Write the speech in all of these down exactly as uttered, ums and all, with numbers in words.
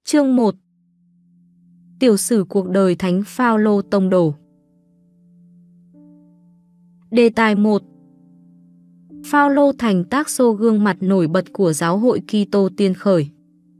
Chương một. Tiểu sử cuộc đời Thánh Phao-lô Tông Đồ. Đề tài một. Phao-lô thành Tác-xô, gương mặt nổi bật của giáo hội Kitô tiên khởi.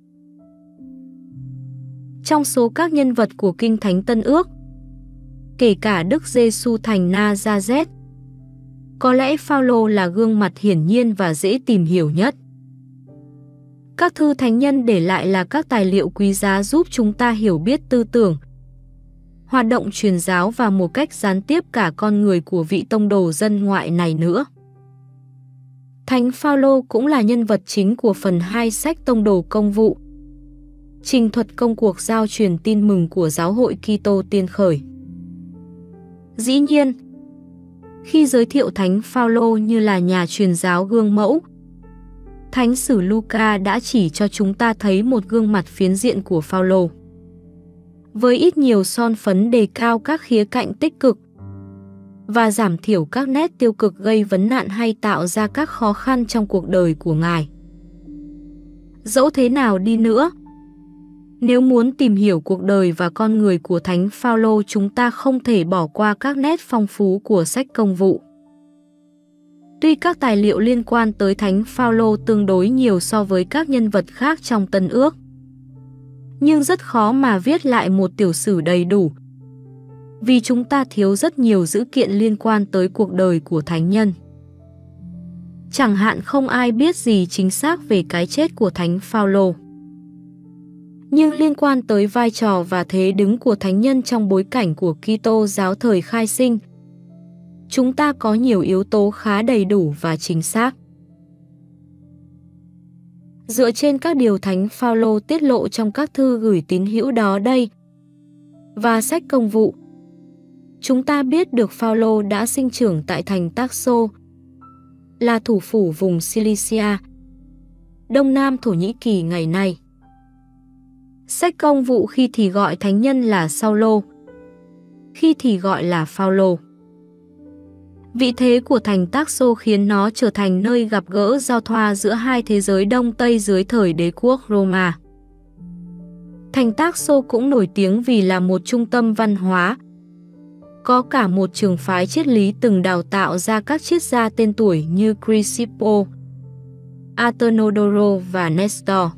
Trong số các nhân vật của Kinh Thánh Tân Ước, kể cả Đức Giê-xu thành Na-gia-rét, có lẽ Phao-lô là gương mặt hiển nhiên và dễ tìm hiểu nhất. Các thư thánh nhân để lại là các tài liệu quý giá giúp chúng ta hiểu biết tư tưởng, hoạt động truyền giáo và một cách gián tiếp cả con người của vị tông đồ dân ngoại này nữa. Thánh Phao-lô cũng là nhân vật chính của phần hai sách Tông đồ công vụ, trình thuật công cuộc giao truyền tin mừng của giáo hội Kitô tiên khởi. Dĩ nhiên, khi giới thiệu Thánh Phao-lô như là nhà truyền giáo gương mẫu, Thánh sử Luca đã chỉ cho chúng ta thấy một gương mặt phiến diện của Phao-lô, với ít nhiều son phấn đề cao các khía cạnh tích cực và giảm thiểu các nét tiêu cực gây vấn nạn hay tạo ra các khó khăn trong cuộc đời của Ngài. Dẫu thế nào đi nữa, nếu muốn tìm hiểu cuộc đời và con người của Thánh Phao-lô, chúng ta không thể bỏ qua các nét phong phú của sách Công vụ. Tuy các tài liệu liên quan tới Thánh Phao-lô tương đối nhiều so với các nhân vật khác trong Tân Ước, nhưng rất khó mà viết lại một tiểu sử đầy đủ, vì chúng ta thiếu rất nhiều dữ kiện liên quan tới cuộc đời của thánh nhân. Chẳng hạn không ai biết gì chính xác về cái chết của Thánh Phao-lô, nhưng liên quan tới vai trò và thế đứng của thánh nhân trong bối cảnh của Kitô giáo thời khai sinh, chúng ta có nhiều yếu tố khá đầy đủ và chính xác. Dựa trên các điều Thánh Phao-lô tiết lộ trong các thư gửi tín hữu đó đây và sách Công vụ, chúng ta biết được Phao-lô đã sinh trưởng tại thành Tác-xô, là thủ phủ vùng Cilicia, Đông Nam Thổ Nhĩ Kỳ ngày nay. Sách Công vụ khi thì gọi thánh nhân là Sao-lô, khi thì gọi là Phao-lô. Vị thế của thành Tác-xô khiến nó trở thành nơi gặp gỡ giao thoa giữa hai thế giới Đông Tây dưới thời đế quốc Roma. Thành Tác-xô cũng nổi tiếng vì là một trung tâm văn hóa, có cả một trường phái triết lý từng đào tạo ra các triết gia tên tuổi như Chrysippus, Atenodoro và Nestor.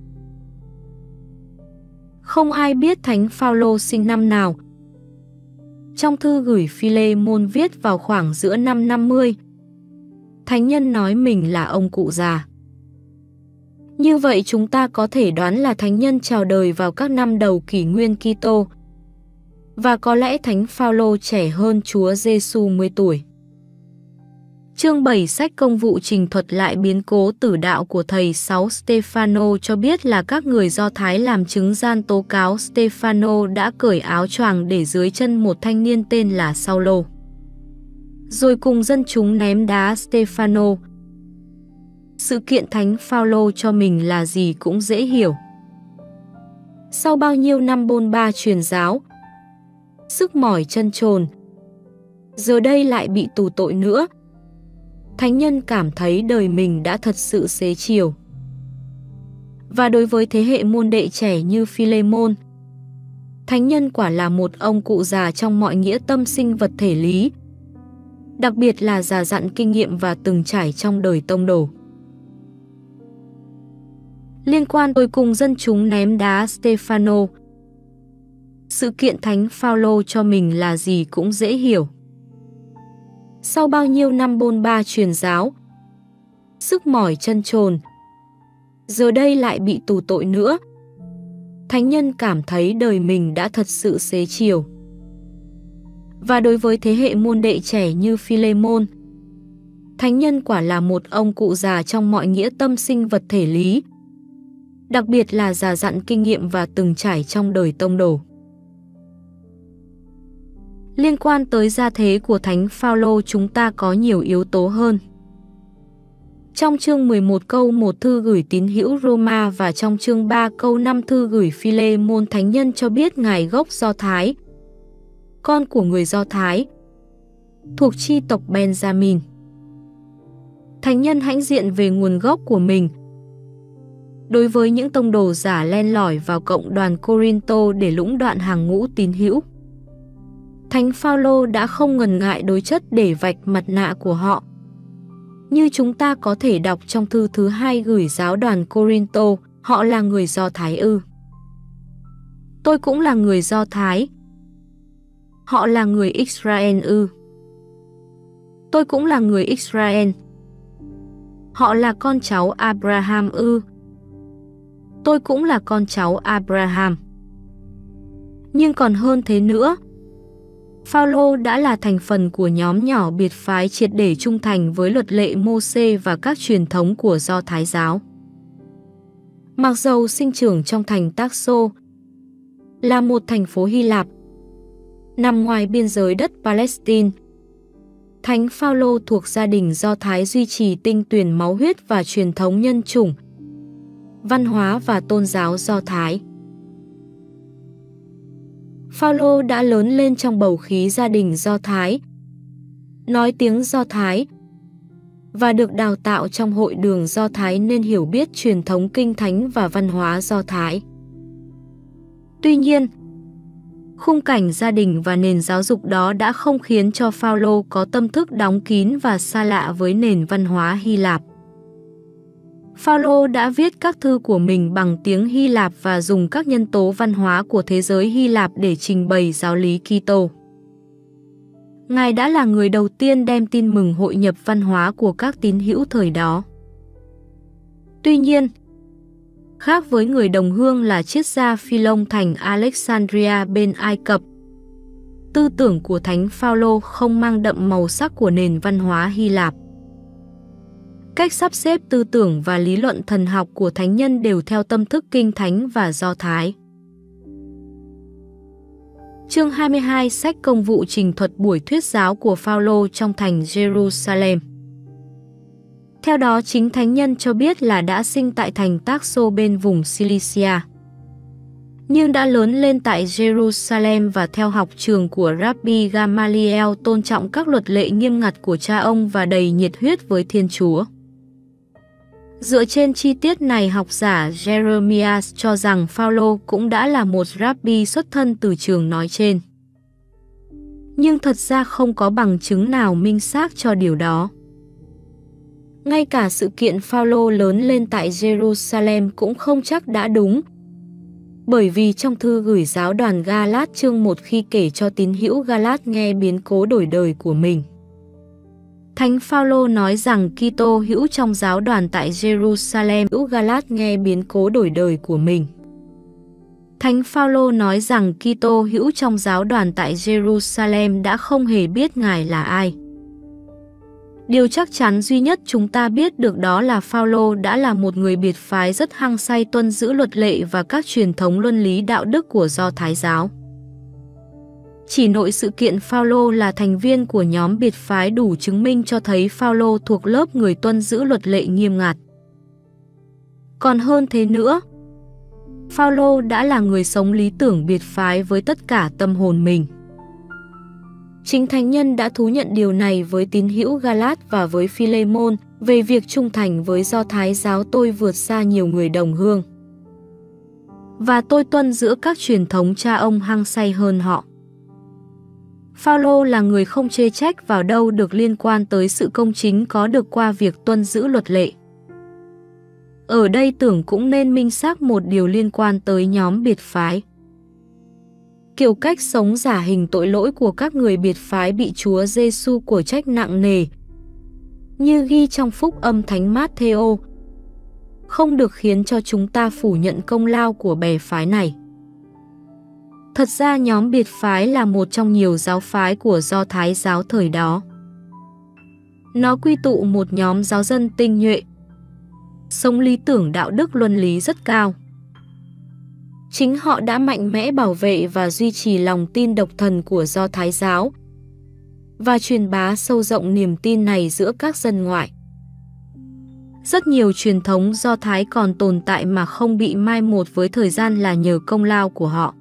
Không ai biết Thánh Phao-lô sinh năm nào. Trong thư gửi Phi-lê-môn viết vào khoảng giữa năm năm mươi, thánh nhân nói mình là ông cụ già. Như vậy chúng ta có thể đoán là thánh nhân chào đời vào các năm đầu kỷ nguyên Kitô, và có lẽ Thánh Phao-lô trẻ hơn Chúa Giê-xu mười tuổi. Chương bảy sách Công vụ trình thuật lại biến cố tử đạo của thầy Sáu Stefano cho biết là các người Do Thái làm chứng gian tố cáo Stefano đã cởi áo choàng để dưới chân một thanh niên tên là Sao-lô, rồi cùng dân chúng ném đá Stefano. Sự kiện Thánh Phao-lô cho mình là gì cũng dễ hiểu. Sau bao nhiêu năm bôn ba truyền giáo, sức mỏi chân chồn, giờ đây lại bị tù tội nữa, thánh nhân cảm thấy đời mình đã thật sự xế chiều. Và đối với thế hệ môn đệ trẻ như Phi-lê-môn, thánh nhân quả là một ông cụ già trong mọi nghĩa tâm sinh vật thể lý, đặc biệt là già dặn kinh nghiệm và từng trải trong đời tông đồ. Liên quan tới cùng dân chúng ném đá Stefano, sự kiện Thánh Phao-lô cho mình là gì cũng dễ hiểu. Sau bao nhiêu năm bôn ba truyền giáo, sức mỏi chân chồn, giờ đây lại bị tù tội nữa, thánh nhân cảm thấy đời mình đã thật sự xế chiều. Và đối với thế hệ môn đệ trẻ như Phi-lê-môn, thánh nhân quả là một ông cụ già trong mọi nghĩa tâm sinh vật thể lý, đặc biệt là già dặn kinh nghiệm và từng trải trong đời tông đồ. Liên quan tới gia thế của Thánh Phao-lô chúng ta có nhiều yếu tố hơn. Trong chương mười một câu một thư gửi tín hữu Roma và trong chương ba câu năm thư gửi Phi-lê-môn, thánh nhân cho biết ngài gốc Do Thái, con của người Do Thái, thuộc chi tộc Benjamin. Thánh nhân hãnh diện về nguồn gốc của mình, đối với những tông đồ giả len lỏi vào cộng đoàn Corinto để lũng đoạn hàng ngũ tín hữu. Thánh Phaolô đã không ngần ngại đối chất để vạch mặt nạ của họ. Như chúng ta có thể đọc trong thư thứ hai gửi giáo đoàn Corinto, họ là người Do Thái ư? Tôi cũng là người Do Thái. Họ là người Israel ư? Tôi cũng là người Israel. Họ là con cháu Abraham ư? Tôi cũng là con cháu Abraham. Nhưng còn hơn thế nữa, Phaolô đã là thành phần của nhóm nhỏ biệt phái triệt để trung thành với luật lệ Mô-xê và các truyền thống của Do Thái giáo. Mặc dầu sinh trưởng trong thành Tarso, là một thành phố Hy Lạp, nằm ngoài biên giới đất Palestine, Thánh Phaolô thuộc gia đình Do Thái duy trì tinh tuyền máu huyết và truyền thống nhân chủng, văn hóa và tôn giáo Do Thái. Phaolô đã lớn lên trong bầu khí gia đình Do Thái, nói tiếng Do Thái và được đào tạo trong hội đường Do Thái nên hiểu biết truyền thống kinh thánh và văn hóa Do Thái. Tuy nhiên, khung cảnh gia đình và nền giáo dục đó đã không khiến cho Phaolô có tâm thức đóng kín và xa lạ với nền văn hóa Hy Lạp. Phaolô đã viết các thư của mình bằng tiếng Hy Lạp và dùng các nhân tố văn hóa của thế giới Hy Lạp để trình bày giáo lý Kitô. Ngài đã là người đầu tiên đem tin mừng hội nhập văn hóa của các tín hữu thời đó. Tuy nhiên, khác với người đồng hương là triết gia Philông thành Alexandria bên Ai Cập, tư tưởng của Thánh Phaolô không mang đậm màu sắc của nền văn hóa Hy Lạp. Cách sắp xếp tư tưởng và lý luận thần học của thánh nhân đều theo tâm thức kinh thánh và Do Thái. Chương hai mươi hai sách công vụ trình thuật buổi thuyết giáo của Phaolô trong thành Jerusalem. Theo đó chính thánh nhân cho biết là đã sinh tại thành Tarso bên vùng Cilicia, nhưng đã lớn lên tại Jerusalem và theo học trường của Rabbi Gamaliel, tôn trọng các luật lệ nghiêm ngặt của cha ông và đầy nhiệt huyết với Thiên Chúa. Dựa trên chi tiết này, học giả Jeremias cho rằng Phaolô cũng đã là một rabbi xuất thân từ trường nói trên. Nhưng thật ra không có bằng chứng nào minh xác cho điều đó. Ngay cả sự kiện Phaolô lớn lên tại Jerusalem cũng không chắc đã đúng, bởi vì trong thư gửi giáo đoàn Galat chương một khi kể cho tín hữu Galat nghe biến cố đổi đời của mình, Thánh Phaolô nói rằng Kitô hữu trong giáo đoàn tại Jerusalem hữu Galat nghe biến cố đổi đời của mình. Thánh Phaolô nói rằng Kitô hữu trong giáo đoàn tại Jerusalem đã không hề biết Ngài là ai. Điều chắc chắn duy nhất chúng ta biết được đó là Phaolô đã là một người biệt phái rất hăng say tuân giữ luật lệ và các truyền thống luân lý đạo đức của Do Thái giáo. Chỉ nội sự kiện Phaolô là thành viên của nhóm biệt phái đủ chứng minh cho thấy Phaolô thuộc lớp người tuân giữ luật lệ nghiêm ngặt. Còn hơn thế nữa, Phaolô đã là người sống lý tưởng biệt phái với tất cả tâm hồn mình. Chính thánh nhân đã thú nhận điều này với tín hữu Galat và với Philemon về việc trung thành với Do Thái giáo. Tôi vượt xa nhiều người đồng hương, và tôi tuân giữ các truyền thống cha ông hăng say hơn họ. Phaolô là người không chê trách vào đâu được liên quan tới sự công chính có được qua việc tuân giữ luật lệ. Ở đây tưởng cũng nên minh xác một điều liên quan tới nhóm biệt phái. Kiểu cách sống giả hình tội lỗi của các người biệt phái bị Chúa Giêsu của trách nặng nề, như ghi trong phúc âm Thánh Mát-thê-ô, không được khiến cho chúng ta phủ nhận công lao của bè phái này. Thật ra nhóm biệt phái là một trong nhiều giáo phái của Do Thái giáo thời đó. Nó quy tụ một nhóm giáo dân tinh nhuệ, sống lý tưởng đạo đức luân lý rất cao. Chính họ đã mạnh mẽ bảo vệ và duy trì lòng tin độc thần của Do Thái giáo và truyền bá sâu rộng niềm tin này giữa các dân ngoại. Rất nhiều truyền thống Do Thái còn tồn tại mà không bị mai một với thời gian là nhờ công lao của họ.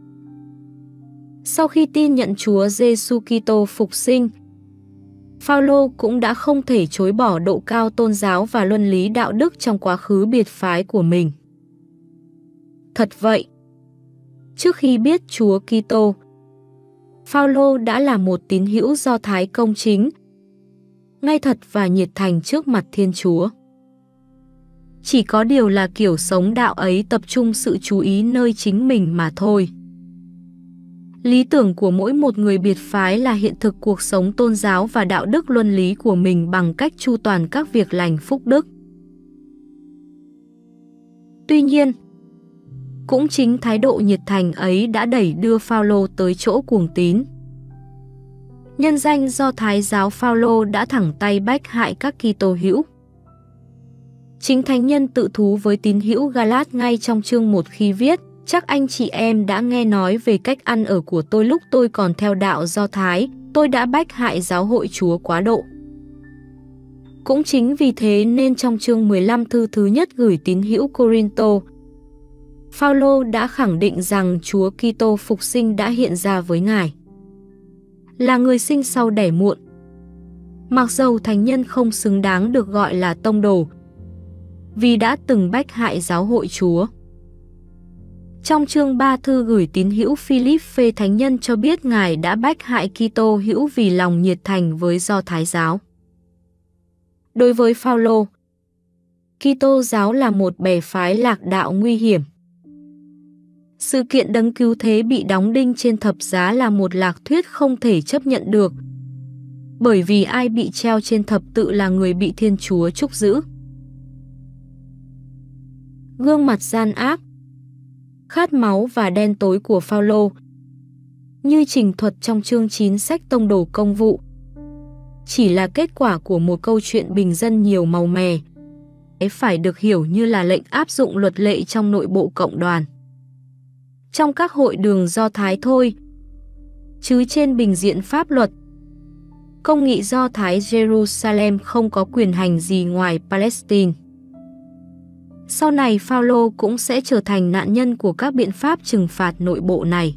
Sau khi tin nhận Chúa Giêsu Kitô phục sinh, Phaolô cũng đã không thể chối bỏ độ cao tôn giáo và luân lý đạo đức trong quá khứ biệt phái của mình. Thật vậy. Trước khi biết Chúa Kitô, Phao-lô đã là một tín hữu Do Thái công chính, ngay thật và nhiệt thành trước mặt Thiên Chúa. Chỉ có điều là kiểu sống đạo ấy tập trung sự chú ý nơi chính mình mà thôi. Lý tưởng của mỗi một người biệt phái là hiện thực cuộc sống tôn giáo và đạo đức luân lý của mình bằng cách chu toàn các việc lành phúc đức. Tuy nhiên, cũng chính thái độ nhiệt thành ấy đã đẩy đưa Phao-lô tới chỗ cuồng tín. Nhân danh Do Thái giáo, Phao-lô đã thẳng tay bách hại các Kitô hữu. Chính thánh nhân tự thú với tín hữu Galat ngay trong chương một khi viết: chắc anh chị em đã nghe nói về cách ăn ở của tôi lúc tôi còn theo đạo Do Thái, tôi đã bách hại giáo hội Chúa quá độ. Cũng chính vì thế nên trong chương mười lăm thư thứ nhất gửi tín hữu Cô-rin-tô, Phao-lô đã khẳng định rằng Chúa Kitô phục sinh đã hiện ra với Ngài, là người sinh sau đẻ muộn. Mặc dầu thánh nhân không xứng đáng được gọi là tông đồ, vì đã từng bách hại giáo hội Chúa. Trong chương ba thư gửi tín hữu Philip-phê, thánh nhân cho biết Ngài đã bách hại Kitô hữu vì lòng nhiệt thành với Do Thái giáo. Đối với Phao-lô, Kitô giáo là một bè phái lạc đạo nguy hiểm. Sự kiện đấng cứu thế bị đóng đinh trên thập giá là một lạc thuyết không thể chấp nhận được, bởi vì ai bị treo trên thập tự là người bị Thiên Chúa trúc giữ. Gương mặt gian ác, khát máu và đen tối của Phao-lô, như trình thuật trong chương chín sách Tông đồ công vụ, chỉ là kết quả của một câu chuyện bình dân nhiều màu mè, phải được hiểu như là lệnh áp dụng luật lệ trong nội bộ cộng đoàn, trong các hội đường Do Thái thôi, chứ trên bình diện pháp luật, công nghị Do Thái Jerusalem không có quyền hành gì ngoài Palestine. Sau này Phao-lô cũng sẽ trở thành nạn nhân của các biện pháp trừng phạt nội bộ này.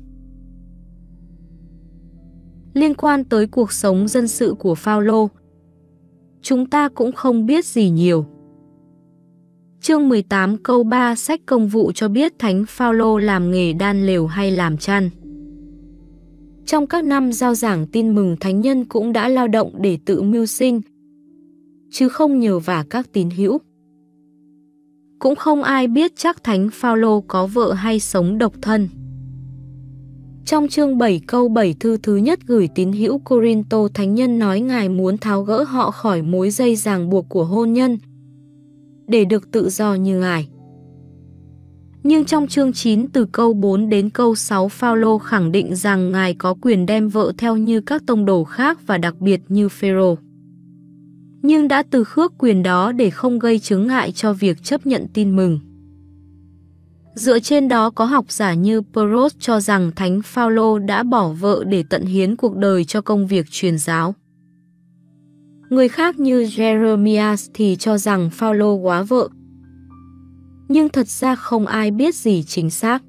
Liên quan tới cuộc sống dân sự của Phao-lô, chúng ta cũng không biết gì nhiều. Chương mười tám câu ba sách Công vụ cho biết thánh Phao-lô làm nghề đan lều hay làm chăn. Trong các năm rao giảng tin mừng, thánh nhân cũng đã lao động để tự mưu sinh, chứ không nhờ vả các tín hữu. Cũng không ai biết chắc thánh Phao-lô có vợ hay sống độc thân. Trong chương bảy câu bảy thư thứ nhất gửi tín hữu Cô-rin-tô, thánh nhân nói Ngài muốn tháo gỡ họ khỏi mối dây ràng buộc của hôn nhân, để được tự do như Ngài. Nhưng trong chương chín từ câu bốn đến câu sáu, Phao-lô khẳng định rằng Ngài có quyền đem vợ theo như các tông đồ khác và đặc biệt như Phêrô, nhưng đã từ khước quyền đó để không gây chướng ngại cho việc chấp nhận tin mừng. Dựa trên đó, có học giả như Peros cho rằng thánh Phao-lô đã bỏ vợ để tận hiến cuộc đời cho công việc truyền giáo. Người khác như Jeremias thì cho rằng Phao-lô góa vợ, nhưng thật ra không ai biết gì chính xác.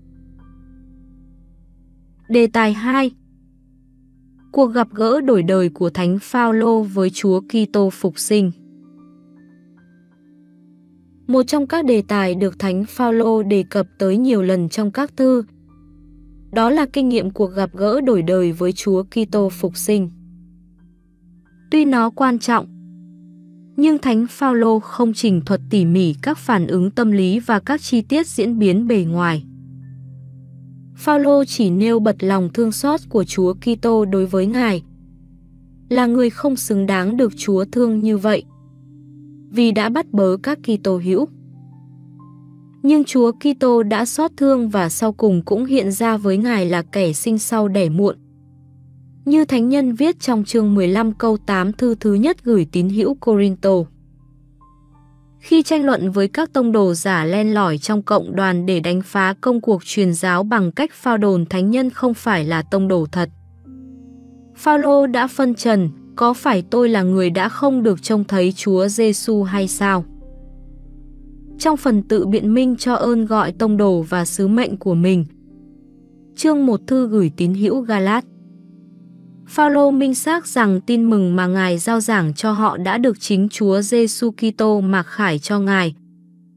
Đề tài hai. Cuộc gặp gỡ đổi đời của thánh Phao-lô với Chúa Kitô phục sinh. Một trong các đề tài được thánh Phao-lô đề cập tới nhiều lần trong các thư, đó là kinh nghiệm cuộc gặp gỡ đổi đời với Chúa Kitô phục sinh. Tuy nó quan trọng, nhưng thánh Phao-lô không trình thuật tỉ mỉ các phản ứng tâm lý và các chi tiết diễn biến bề ngoài. Phao-lô chỉ nêu bật lòng thương xót của Chúa Kitô đối với Ngài, là người không xứng đáng được Chúa thương như vậy, vì đã bắt bớ các Kitô hữu. Nhưng Chúa Kitô đã xót thương và sau cùng cũng hiện ra với Ngài là kẻ sinh sau đẻ muộn, như thánh nhân viết trong chương mười lăm câu tám thư thứ nhất gửi tín hữu Cô-rin-tô. Khi tranh luận với các tông đồ giả len lỏi trong cộng đoàn để đánh phá công cuộc truyền giáo bằng cách phao đồn thánh nhân không phải là tông đồ thật, Phao-lô đã phân trần: có phải tôi là người đã không được trông thấy Chúa Giêsu hay sao? Trong phần tự biện minh cho ơn gọi tông đồ và sứ mệnh của mình, chương một thư gửi tín hữu Galat, Phao-lô minh xác rằng tin mừng mà Ngài rao giảng cho họ đã được chính Chúa Giêsu Kitô mặc khải cho Ngài,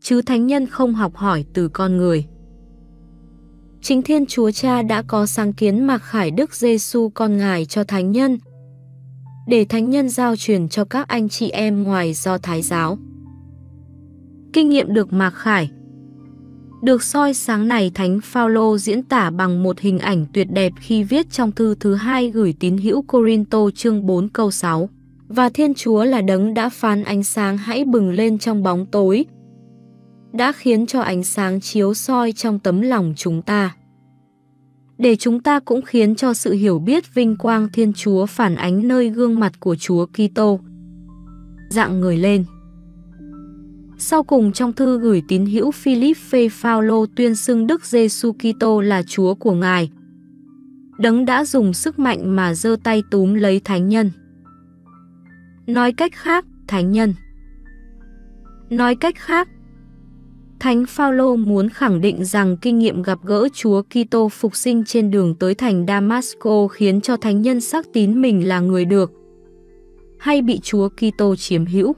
chứ thánh nhân không học hỏi từ con người. Chính Thiên Chúa Cha đã có sáng kiến mặc khải Đức Giêsu con Ngài cho thánh nhân, để thánh nhân giao truyền cho các anh chị em ngoài Do Thái giáo. Kinh nghiệm được mặc khải được soi sáng này Thánh Phaolô diễn tả bằng một hình ảnh tuyệt đẹp khi viết trong thư thứ hai gửi tín hữu Cô-rinh-tô chương bốn câu sáu. Và Thiên Chúa là đấng đã phán ánh sáng hãy bừng lên trong bóng tối, đã khiến cho ánh sáng chiếu soi trong tấm lòng chúng ta, để chúng ta cũng khiến cho sự hiểu biết vinh quang Thiên Chúa phản ánh nơi gương mặt của Chúa Kitô rạng ngời lên. Sau cùng trong thư gửi tín hữu Philippe, Phaolô tuyên xưng Đức Giêsu Kitô là Chúa của Ngài, đấng đã dùng sức mạnh mà giơ tay túm lấy thánh nhân. Nói cách khác, thánh nhân. Nói cách khác, Thánh Phaolô muốn khẳng định rằng kinh nghiệm gặp gỡ Chúa Kitô phục sinh trên đường tới thành Damasco khiến cho thánh nhân xác tín mình là người được, hay bị Chúa Kitô chiếm hữu.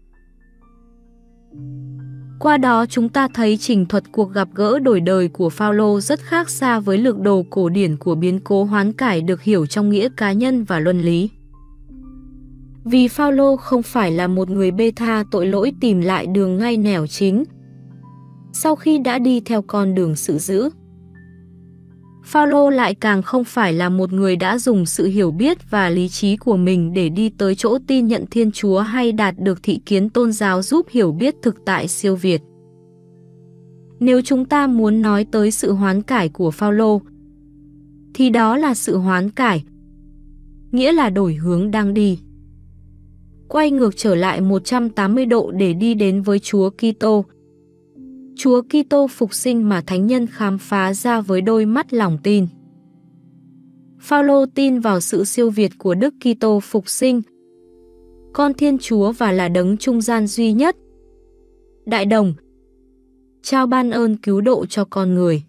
Qua đó chúng ta thấy trình thuật cuộc gặp gỡ đổi đời của Phaolô rất khác xa với lược đồ cổ điển của biến cố hoán cải được hiểu trong nghĩa cá nhân và luân lý. Vì Phaolô không phải là một người bê tha tội lỗi tìm lại đường ngay nẻo chính sau khi đã đi theo con đường sự dữ. Phaolô lại càng không phải là một người đã dùng sự hiểu biết và lý trí của mình để đi tới chỗ tin nhận Thiên Chúa hay đạt được thị kiến tôn giáo giúp hiểu biết thực tại siêu việt. Nếu chúng ta muốn nói tới sự hoán cải của Phaolô, thì đó là sự hoán cải, nghĩa là đổi hướng đang đi, quay ngược trở lại một trăm tám mươi độ để đi đến với Chúa Kitô. Chúa Kitô phục sinh mà thánh nhân khám phá ra với đôi mắt lòng tin. Phaolô tin vào sự siêu việt của Đức Kitô phục sinh, con Thiên Chúa và là đấng trung gian duy nhất, đại đồng, trao ban ơn cứu độ cho con người.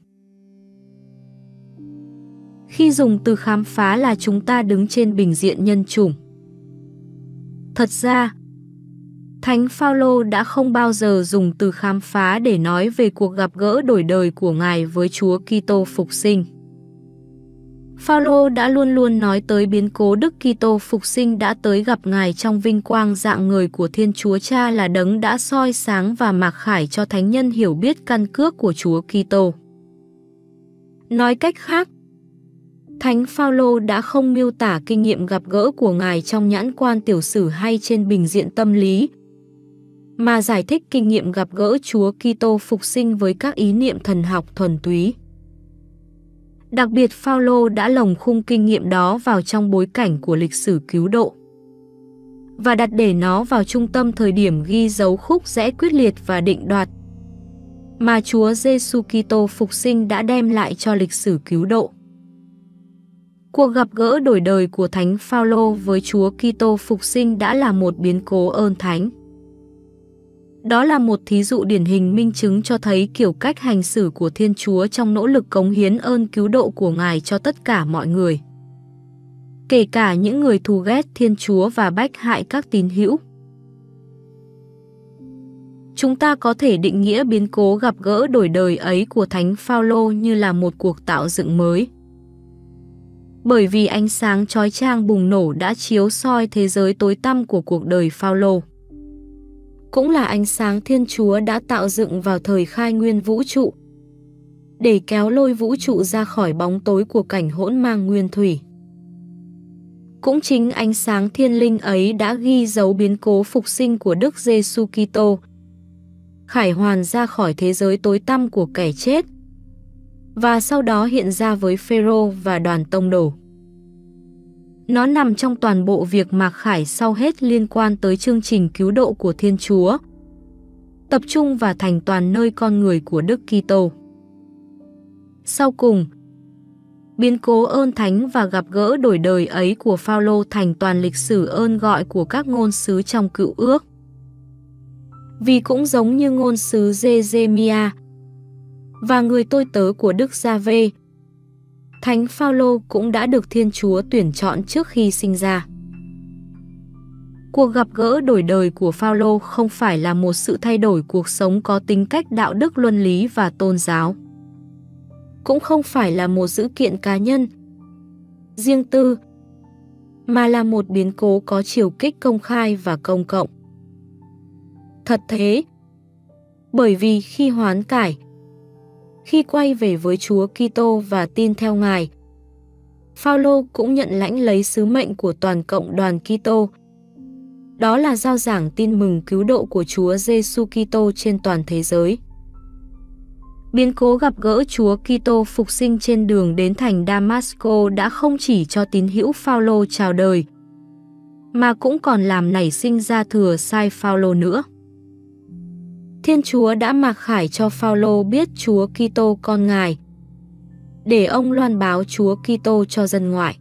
Khi dùng từ khám phá là chúng ta đứng trên bình diện nhân chủng. Thật ra, Thánh Phaolô đã không bao giờ dùng từ khám phá để nói về cuộc gặp gỡ đổi đời của Ngài với Chúa Kitô phục sinh. Phaolô đã luôn luôn nói tới biến cố Đức Kitô phục sinh đã tới gặp Ngài trong vinh quang rạng ngời của Thiên Chúa Cha là đấng đã soi sáng và mặc khải cho thánh nhân hiểu biết căn cước của Chúa Kitô. Nói cách khác, Thánh Phaolô đã không miêu tả kinh nghiệm gặp gỡ của Ngài trong nhãn quan tiểu sử hay trên bình diện tâm lý, mà giải thích kinh nghiệm gặp gỡ Chúa Kitô phục sinh với các ý niệm thần học thuần túy. Đặc biệt Phaolô đã lồng khung kinh nghiệm đó vào trong bối cảnh của lịch sử cứu độ và đặt để nó vào trung tâm thời điểm ghi dấu khúc rẽ quyết liệt và định đoạt mà Chúa Giêsu Kitô phục sinh đã đem lại cho lịch sử cứu độ. Cuộc gặp gỡ đổi đời của Thánh Phaolô với Chúa Kitô phục sinh đã là một biến cố ơn thánh. Đó là một thí dụ điển hình minh chứng cho thấy kiểu cách hành xử của Thiên Chúa trong nỗ lực cống hiến ơn cứu độ của Ngài cho tất cả mọi người, kể cả những người thù ghét Thiên Chúa và bách hại các tín hữu. Chúng ta có thể định nghĩa biến cố gặp gỡ đổi đời ấy của Thánh Phaolô như là một cuộc tạo dựng mới. Bởi vì ánh sáng chói chang bùng nổ đã chiếu soi thế giới tối tăm của cuộc đời Phaolô. Cũng là ánh sáng Thiên Chúa đã tạo dựng vào thời khai nguyên vũ trụ, để kéo lôi vũ trụ ra khỏi bóng tối của cảnh hỗn mang nguyên thủy. Cũng chính ánh sáng thiên linh ấy đã ghi dấu biến cố phục sinh của Đức Giêsu Kitô, khải hoàn ra khỏi thế giới tối tăm của kẻ chết, và sau đó hiện ra với Phêrô và đoàn tông đồ. Nó nằm trong toàn bộ việc mặc khải sau hết liên quan tới chương trình cứu độ của Thiên Chúa, tập trung và thành toàn nơi con người của Đức Kitô. Sau cùng, biến cố ơn thánh và gặp gỡ đổi đời ấy của Phaolô thành toàn lịch sử ơn gọi của các ngôn sứ trong Cựu Ước. Vì cũng giống như ngôn sứ Giê-rê-mi-a và người tôi tớ của Đức Gia-vê, Thánh Phaolô cũng đã được Thiên Chúa tuyển chọn trước khi sinh ra. Cuộc gặp gỡ đổi đời của Phaolô không phải là một sự thay đổi cuộc sống có tính cách đạo đức luân lý và tôn giáo. Cũng không phải là một dữ kiện cá nhân, riêng tư, mà là một biến cố có chiều kích công khai và công cộng. Thật thế, bởi vì khi hoán cải, khi quay về với Chúa Kitô và tin theo Ngài, Phaolô cũng nhận lãnh lấy sứ mệnh của toàn cộng đoàn Kitô. Đó là rao giảng tin mừng cứu độ của Chúa Giêsu Kitô trên toàn thế giới. Biến cố gặp gỡ Chúa Kitô phục sinh trên đường đến thành Damasco đã không chỉ cho tín hữu Phaolô chào đời, mà cũng còn làm nảy sinh ra thừa sai Phaolô nữa. Thiên Chúa đã mặc khải cho Phaolô biết Chúa Kitô con Ngài, để ông loan báo Chúa Kitô cho dân ngoại.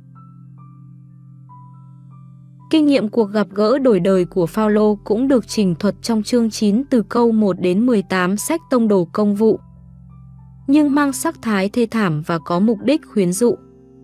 Kinh nghiệm cuộc gặp gỡ đổi đời của Phaolô cũng được trình thuật trong chương chín từ câu một đến mười tám sách Tông đồ Công vụ, nhưng mang sắc thái thê thảm và có mục đích khuyến dụ.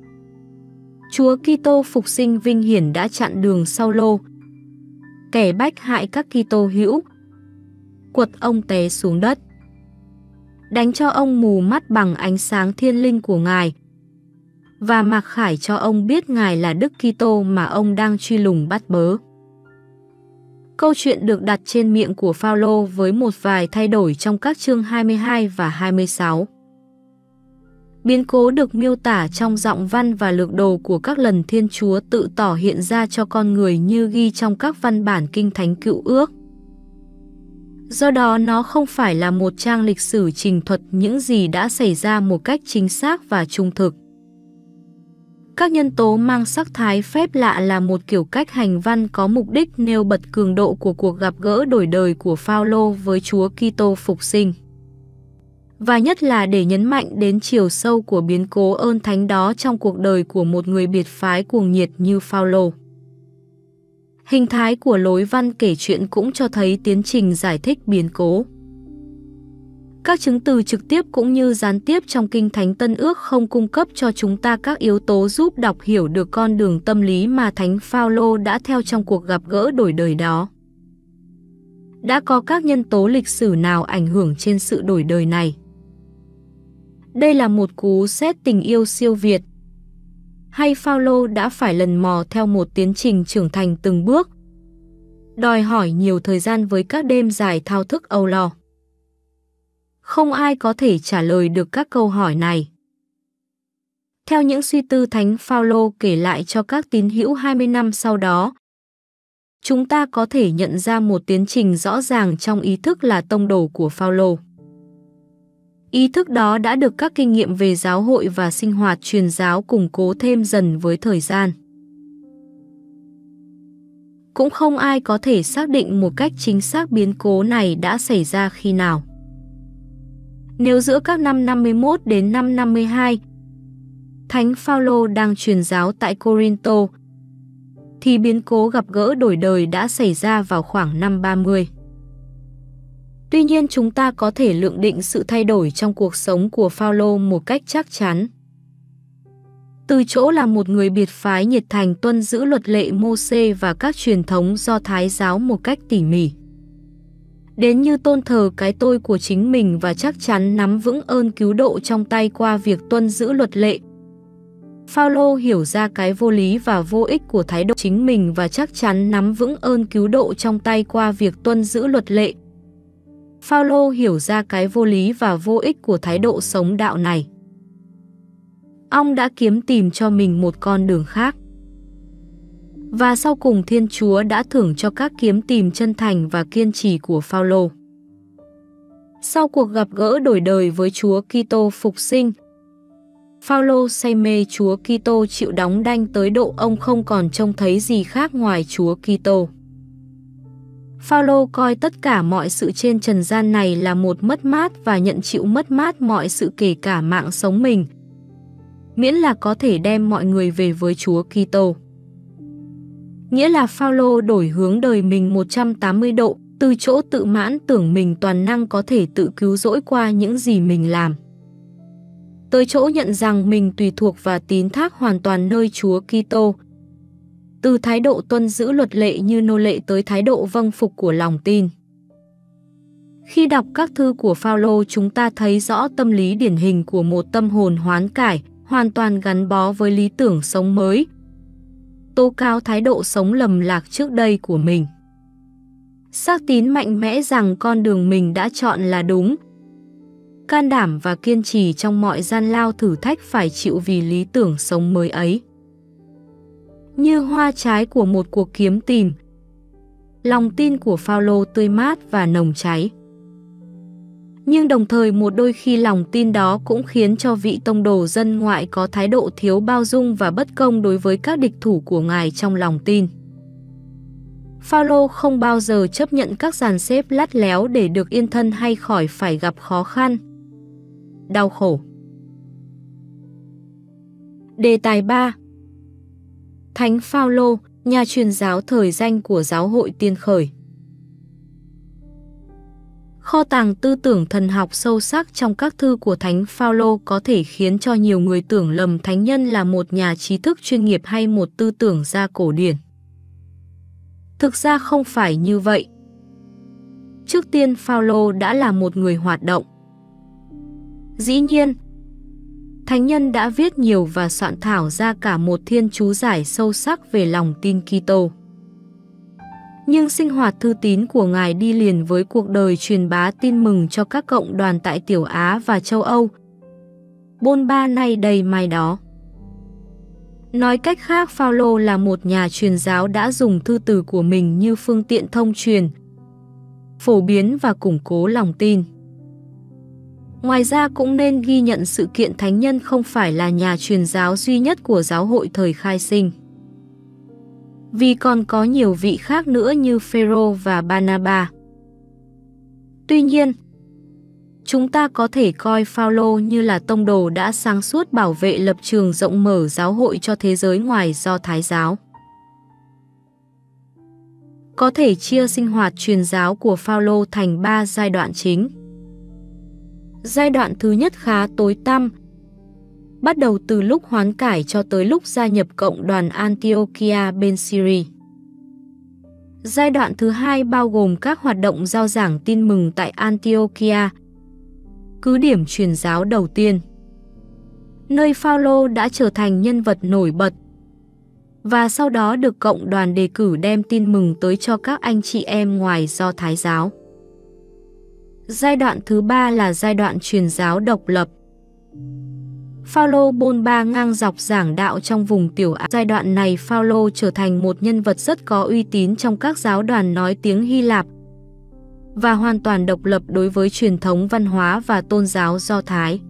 Chúa Kitô phục sinh vinh hiển đã chặn đường Sao-lô, kẻ bách hại các Kitô hữu, quật ông té xuống đất, đánh cho ông mù mắt bằng ánh sáng thiên linh của Ngài, và mặc khải cho ông biết Ngài là Đức Kitô mà ông đang truy lùng bắt bớ. Câu chuyện được đặt trên miệng của Phaolô với một vài thay đổi trong các chương hai mươi hai và hai mươi sáu. Biến cố được miêu tả trong giọng văn và lược đồ của các lần Thiên Chúa tự tỏ hiện ra cho con người như ghi trong các văn bản kinh thánh Cựu Ước. Do đó nó không phải là một trang lịch sử trình thuật những gì đã xảy ra một cách chính xác và trung thực. Các nhân tố mang sắc thái phép lạ là một kiểu cách hành văn có mục đích nêu bật cường độ của cuộc gặp gỡ đổi đời của Phaolô với Chúa Kitô phục sinh. Và nhất là để nhấn mạnh đến chiều sâu của biến cố ơn thánh đó trong cuộc đời của một người biệt phái cuồng nhiệt như Phaolô. Hình thái của lối văn kể chuyện cũng cho thấy tiến trình giải thích biến cố. Các chứng từ trực tiếp cũng như gián tiếp trong Kinh Thánh Tân Ước không cung cấp cho chúng ta các yếu tố giúp đọc hiểu được con đường tâm lý mà Thánh Phaolô đã theo trong cuộc gặp gỡ đổi đời đó. Đã có các nhân tố lịch sử nào ảnh hưởng trên sự đổi đời này? Đây là một cú sét tình yêu siêu việt, hay Phaolô đã phải lần mò theo một tiến trình trưởng thành từng bước, đòi hỏi nhiều thời gian với các đêm dài thao thức âu lo? Không ai có thể trả lời được các câu hỏi này. Theo những suy tư Thánh Phaolô kể lại cho các tín hữu hai mươi năm sau đó, chúng ta có thể nhận ra một tiến trình rõ ràng trong ý thức là tông đồ của Phaolô. Ý thức đó đã được các kinh nghiệm về giáo hội và sinh hoạt truyền giáo củng cố thêm dần với thời gian. Cũng không ai có thể xác định một cách chính xác biến cố này đã xảy ra khi nào. Nếu giữa các năm năm mươi mốt đến năm năm mươi hai, Thánh Phaolô đang truyền giáo tại Corinto, thì biến cố gặp gỡ đổi đời đã xảy ra vào khoảng năm ba mươi. Tuy nhiên chúng ta có thể lượng định sự thay đổi trong cuộc sống của Phaolô một cách chắc chắn. Từ chỗ là một người biệt phái nhiệt thành tuân giữ luật lệ Mô-xê và các truyền thống Do Thái giáo một cách tỉ mỉ, đến như tôn thờ cái tôi của chính mình và chắc chắn nắm vững ơn cứu độ trong tay qua việc tuân giữ luật lệ. Phaolô hiểu ra cái vô lý và vô ích của thái độ chính mình và chắc chắn nắm vững ơn cứu độ trong tay qua việc tuân giữ luật lệ. Phaolô hiểu ra cái vô lý và vô ích của thái độ sống đạo này. Ông đã kiếm tìm cho mình một con đường khác. Và sau cùng Thiên Chúa đã thưởng cho các kiếm tìm chân thành và kiên trì của Phaolô. Sau cuộc gặp gỡ đổi đời với Chúa Kitô phục sinh, Phaolô say mê Chúa Kitô chịu đóng đanh tới độ ông không còn trông thấy gì khác ngoài Chúa Kitô. Phaolô coi tất cả mọi sự trên trần gian này là một mất mát và nhận chịu mất mát mọi sự kể cả mạng sống mình, miễn là có thể đem mọi người về với Chúa Kitô. Nghĩa là Phaolô đổi hướng đời mình một trăm tám mươi độ, từ chỗ tự mãn tưởng mình toàn năng có thể tự cứu rỗi qua những gì mình làm, tới chỗ nhận rằng mình tùy thuộc và tín thác hoàn toàn nơi Chúa Kitô, Từ thái độ tuân giữ luật lệ như nô lệ tới thái độ vâng phục của lòng tin. Khi đọc các thư của Phaolô, chúng ta thấy rõ tâm lý điển hình của một tâm hồn hoán cải, hoàn toàn gắn bó với lý tưởng sống mới, tố cáo thái độ sống lầm lạc trước đây của mình. Xác tín mạnh mẽ rằng con đường mình đã chọn là đúng, can đảm và kiên trì trong mọi gian lao thử thách phải chịu vì lý tưởng sống mới ấy. Như hoa trái của một cuộc kiếm tìm, lòng tin của Phaolô tươi mát và nồng cháy. Nhưng đồng thời một đôi khi lòng tin đó cũng khiến cho vị tông đồ dân ngoại có thái độ thiếu bao dung và bất công đối với các địch thủ của ngài trong lòng tin. Phaolô không bao giờ chấp nhận các dàn xếp lắt léo để được yên thân hay khỏi phải gặp khó khăn, đau khổ. Đề tài ba. Thánh Phaolô, nhà truyền giáo thời danh của giáo hội tiên khởi. Kho tàng tư tưởng thần học sâu sắc trong các thư của Thánh Phaolô có thể khiến cho nhiều người tưởng lầm thánh nhân là một nhà trí thức chuyên nghiệp hay một tư tưởng gia cổ điển. Thực ra không phải như vậy. Trước tiên, Phaolô đã là một người hoạt động. Dĩ nhiên, thánh nhân đã viết nhiều và soạn thảo ra cả một thiên chú giải sâu sắc về lòng tin Kitô. Nhưng sinh hoạt thư tín của ngài đi liền với cuộc đời truyền bá tin mừng cho các cộng đoàn tại Tiểu Á và châu Âu, bôn ba nay đây mai đó. Nói cách khác, Phaolô là một nhà truyền giáo đã dùng thư từ của mình như phương tiện thông truyền, phổ biến và củng cố lòng tin. Ngoài ra cũng nên ghi nhận sự kiện thánh nhân không phải là nhà truyền giáo duy nhất của giáo hội thời khai sinh, vì còn có nhiều vị khác nữa như Phêrô và Barnaba. Tuy nhiên, chúng ta có thể coi Phaolô như là tông đồ đã sáng suốt bảo vệ lập trường rộng mở giáo hội cho thế giới ngoài Do Thái giáo. Có thể chia sinh hoạt truyền giáo của Phaolô thành ba giai đoạn chính. Giai đoạn thứ nhất khá tối tăm, bắt đầu từ lúc hoán cải cho tới lúc gia nhập cộng đoàn Antiochia bên Syria. Giai đoạn thứ hai bao gồm các hoạt động rao giảng tin mừng tại Antiochia, cứ điểm truyền giáo đầu tiên, nơi Phaolô đã trở thành nhân vật nổi bật và sau đó được cộng đoàn đề cử đem tin mừng tới cho các anh chị em ngoài Do Thái giáo. Giai đoạn thứ ba là giai đoạn truyền giáo độc lập. Phaolô bôn ba ngang dọc giảng đạo trong vùng Tiểu Á. Giai đoạn này Phaolô trở thành một nhân vật rất có uy tín trong các giáo đoàn nói tiếng Hy Lạp và hoàn toàn độc lập đối với truyền thống văn hóa và tôn giáo Do Thái.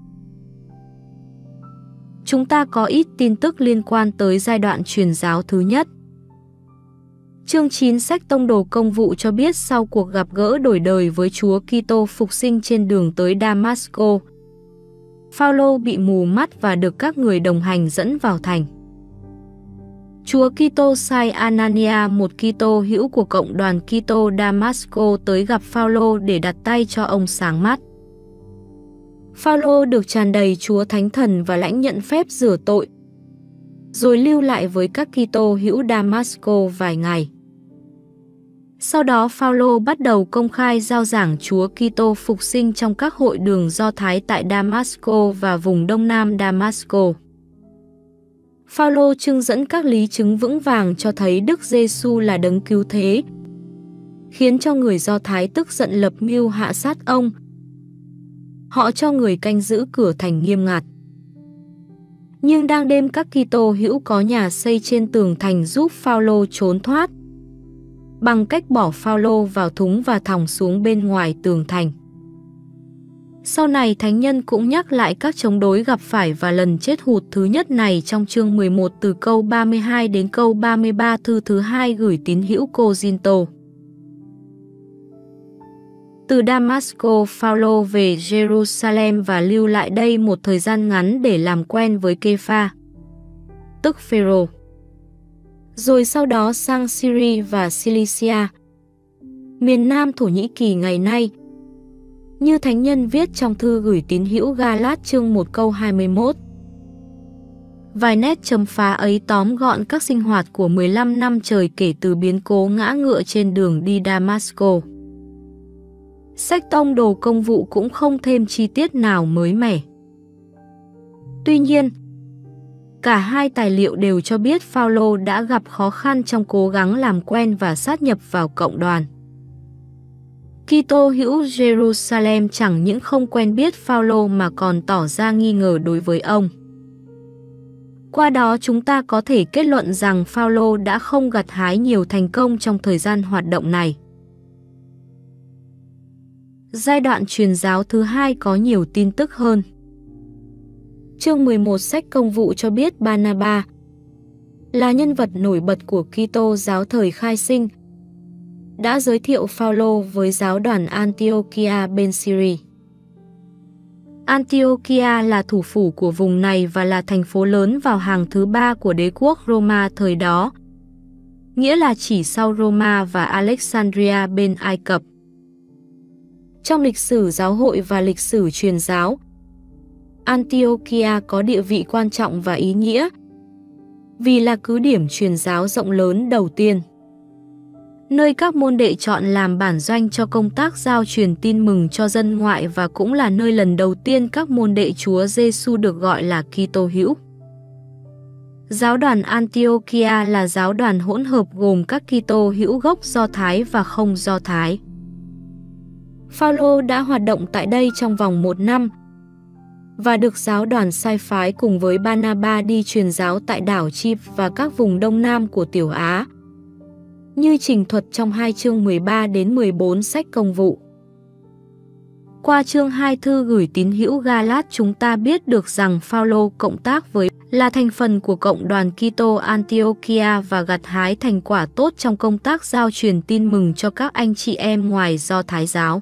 Chúng ta có ít tin tức liên quan tới giai đoạn truyền giáo thứ nhất. Chương chín sách Tông đồ công vụ cho biết sau cuộc gặp gỡ đổi đời với Chúa Kitô phục sinh trên đường tới Damasco, Phaolô bị mù mắt và được các người đồng hành dẫn vào thành. Chúa Kitô sai Anania, một Kitô hữu của cộng đoàn Kitô Damasco, tới gặp Phaolô để đặt tay cho ông sáng mắt. Phaolô được tràn đầy Chúa Thánh Thần và lãnh nhận phép rửa tội, rồi lưu lại với các Kitô hữu Damasco vài ngày. Sau đó Phaolô bắt đầu công khai rao giảng Chúa Kitô phục sinh trong các hội đường Do Thái tại Damasco và vùng đông nam Damasco. Phaolô trưng dẫn các lý chứng vững vàng cho thấy Đức Giêsu là đấng cứu thế, khiến cho người Do Thái tức giận lập mưu hạ sát ông. Họ cho người canh giữ cửa thành nghiêm ngặt. Nhưng đang đêm các Kitô hữu có nhà xây trên tường thành giúp Phaolô trốn thoát, bằng cách bỏ Phaolô vào thúng và thòng xuống bên ngoài tường thành. Sau này thánh nhân cũng nhắc lại các chống đối gặp phải và lần chết hụt thứ nhất này trong chương mười một từ câu ba mươi hai đến câu ba mươi ba thư thứ hai gửi tín hữu Cô-rinto. Từ Damasco, Phaolô về Jerusalem và lưu lại đây một thời gian ngắn để làm quen với Kê-pha, tức Phêrô. Rồi sau đó sang Syria và Cilicia, miền nam Thổ Nhĩ Kỳ ngày nay, như thánh nhân viết trong thư gửi tín hữu Ga-lát chương một câu hai mươi mốt. Vài nét chấm phá ấy tóm gọn các sinh hoạt của mười lăm năm trời kể từ biến cố ngã ngựa trên đường đi Damasco. Sách tông đồ công vụ cũng không thêm chi tiết nào mới mẻ. Tuy nhiên, cả hai tài liệu đều cho biết Phaolô đã gặp khó khăn trong cố gắng làm quen và sát nhập vào cộng đoàn. Kitô hữu Jerusalem chẳng những không quen biết Phaolô mà còn tỏ ra nghi ngờ đối với ông. Qua đó chúng ta có thể kết luận rằng Phaolô đã không gặt hái nhiều thành công trong thời gian hoạt động này. Giai đoạn truyền giáo thứ hai có nhiều tin tức hơn. Chương mười một sách công vụ cho biết Barnaba là nhân vật nổi bật của Kitô giáo thời khai sinh, đã giới thiệu Phaolô với giáo đoàn Antiochia bên Syria. Antiochia là thủ phủ của vùng này và là thành phố lớn vào hàng thứ ba của đế quốc Roma thời đó, nghĩa là chỉ sau Roma và Alexandria bên Ai Cập. Trong lịch sử giáo hội và lịch sử truyền giáo, Antiochia có địa vị quan trọng và ý nghĩa vì là cứ điểm truyền giáo rộng lớn đầu tiên, nơi các môn đệ chọn làm bản doanh cho công tác giao truyền tin mừng cho dân ngoại và cũng là nơi lần đầu tiên các môn đệ Chúa Giêsu được gọi là Kitô hữu. Giáo đoàn Antiochia là giáo đoàn hỗn hợp gồm các Kitô hữu gốc Do Thái và không Do Thái. Phaolô đã hoạt động tại đây trong vòng một năm và được giáo đoàn sai phái cùng với Barnaba đi truyền giáo tại đảo Chip và các vùng đông nam của Tiểu Á, như trình thuật trong hai chương mười ba đến mười bốn sách công vụ. Qua chương hai thư gửi tín hữu Galat chúng ta biết được rằng Phaolô cộng tác với là thành phần của cộng đoàn Kitô Antiochia và gặt hái thành quả tốt trong công tác giao truyền tin mừng cho các anh chị em ngoài Do Thái giáo.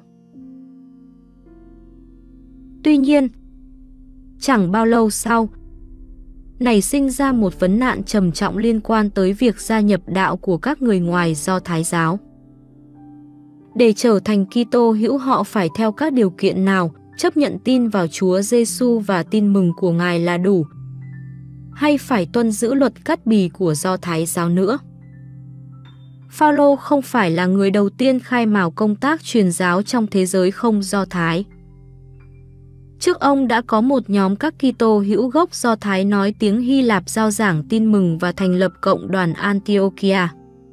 Tuy nhiên, chẳng bao lâu sau, nảy sinh ra một vấn nạn trầm trọng liên quan tới việc gia nhập đạo của các người ngoài Do Thái giáo. Để trở thành Kitô hữu họ phải theo các điều kiện nào, chấp nhận tin vào Chúa Giêsu và tin mừng của Ngài là đủ, hay phải tuân giữ luật cắt bì của Do Thái giáo nữa? Phaolô không phải là người đầu tiên khai mào công tác truyền giáo trong thế giới không Do Thái. Trước ông đã có một nhóm các Kitô hữu gốc Do Thái nói tiếng Hy Lạp rao giảng tin mừng và thành lập cộng đoàn Antiochia.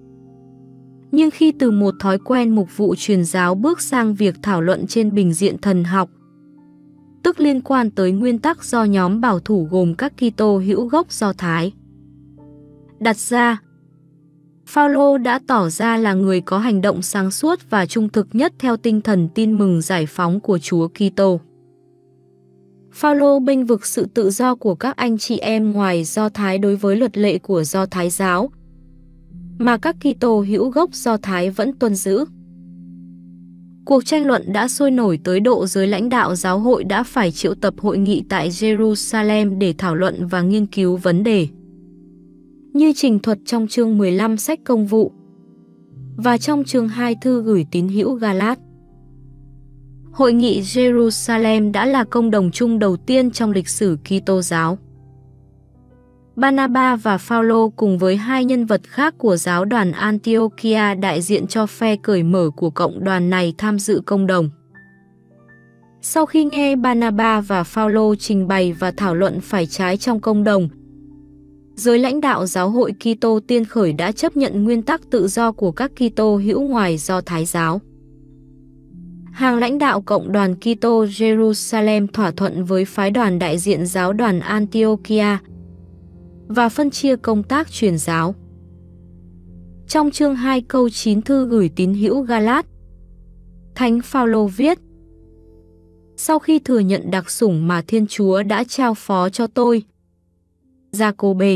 Nhưng khi từ một thói quen mục vụ truyền giáo bước sang việc thảo luận trên bình diện thần học, tức liên quan tới nguyên tắc do nhóm bảo thủ gồm các Kitô hữu gốc Do Thái đặt ra, Phaolô đã tỏ ra là người có hành động sáng suốt và trung thực nhất theo tinh thần tin mừng giải phóng của Chúa Kitô. Phaolô bênh vực sự tự do của các anh chị em ngoài Do Thái đối với luật lệ của Do Thái giáo, mà các Kitô hữu gốc Do Thái vẫn tuân giữ. Cuộc tranh luận đã sôi nổi tới độ giới lãnh đạo giáo hội đã phải triệu tập hội nghị tại Jerusalem để thảo luận và nghiên cứu vấn đề. Như trình thuật trong chương mười lăm sách công vụ và trong chương hai thư gửi tín hữu Galat. Hội nghị Jerusalem đã là công đồng chung đầu tiên trong lịch sử Kitô giáo. Barnaba và Phaolô cùng với hai nhân vật khác của giáo đoàn Antiochia đại diện cho phe cởi mở của cộng đoàn này tham dự công đồng. Sau khi nghe Barnaba và Phaolô trình bày và thảo luận phải trái trong công đồng, giới lãnh đạo giáo hội Kitô tiên khởi đã chấp nhận nguyên tắc tự do của các Kitô hữu ngoài Do Thái giáo. Hàng lãnh đạo cộng đoàn Kitô Jerusalem thỏa thuận với phái đoàn đại diện giáo đoàn Antiochia và phân chia công tác truyền giáo. Trong chương hai câu chín thư gửi tín hữu Galat, Thánh Phaolô viết: Sau khi thừa nhận đặc sủng mà Thiên Chúa đã trao phó cho tôi, Giacôbê,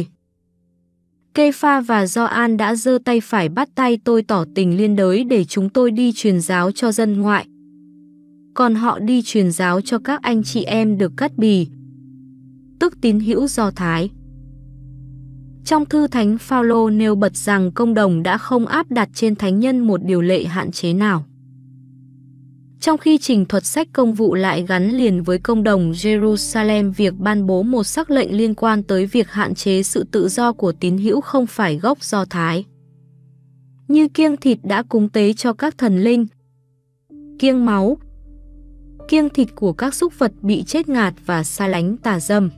Kê-pha và Gioan đã giơ tay phải bắt tay tôi tỏ tình liên đới để chúng tôi đi truyền giáo cho dân ngoại, còn họ đi truyền giáo cho các anh chị em được cắt bì, tức tín hữu Do Thái. Trong thư Thánh Phaolô nêu bật rằng công đồng đã không áp đặt trên thánh nhân một điều lệ hạn chế nào. Trong khi trình thuật sách công vụ lại gắn liền với công đồng Jerusalem việc ban bố một sắc lệnh liên quan tới việc hạn chế sự tự do của tín hữu không phải gốc Do Thái. Như kiêng thịt đã cúng tế cho các thần linh, kiêng máu, kiêng thịt của các súc vật bị chết ngạt và xa lánh tà dâm.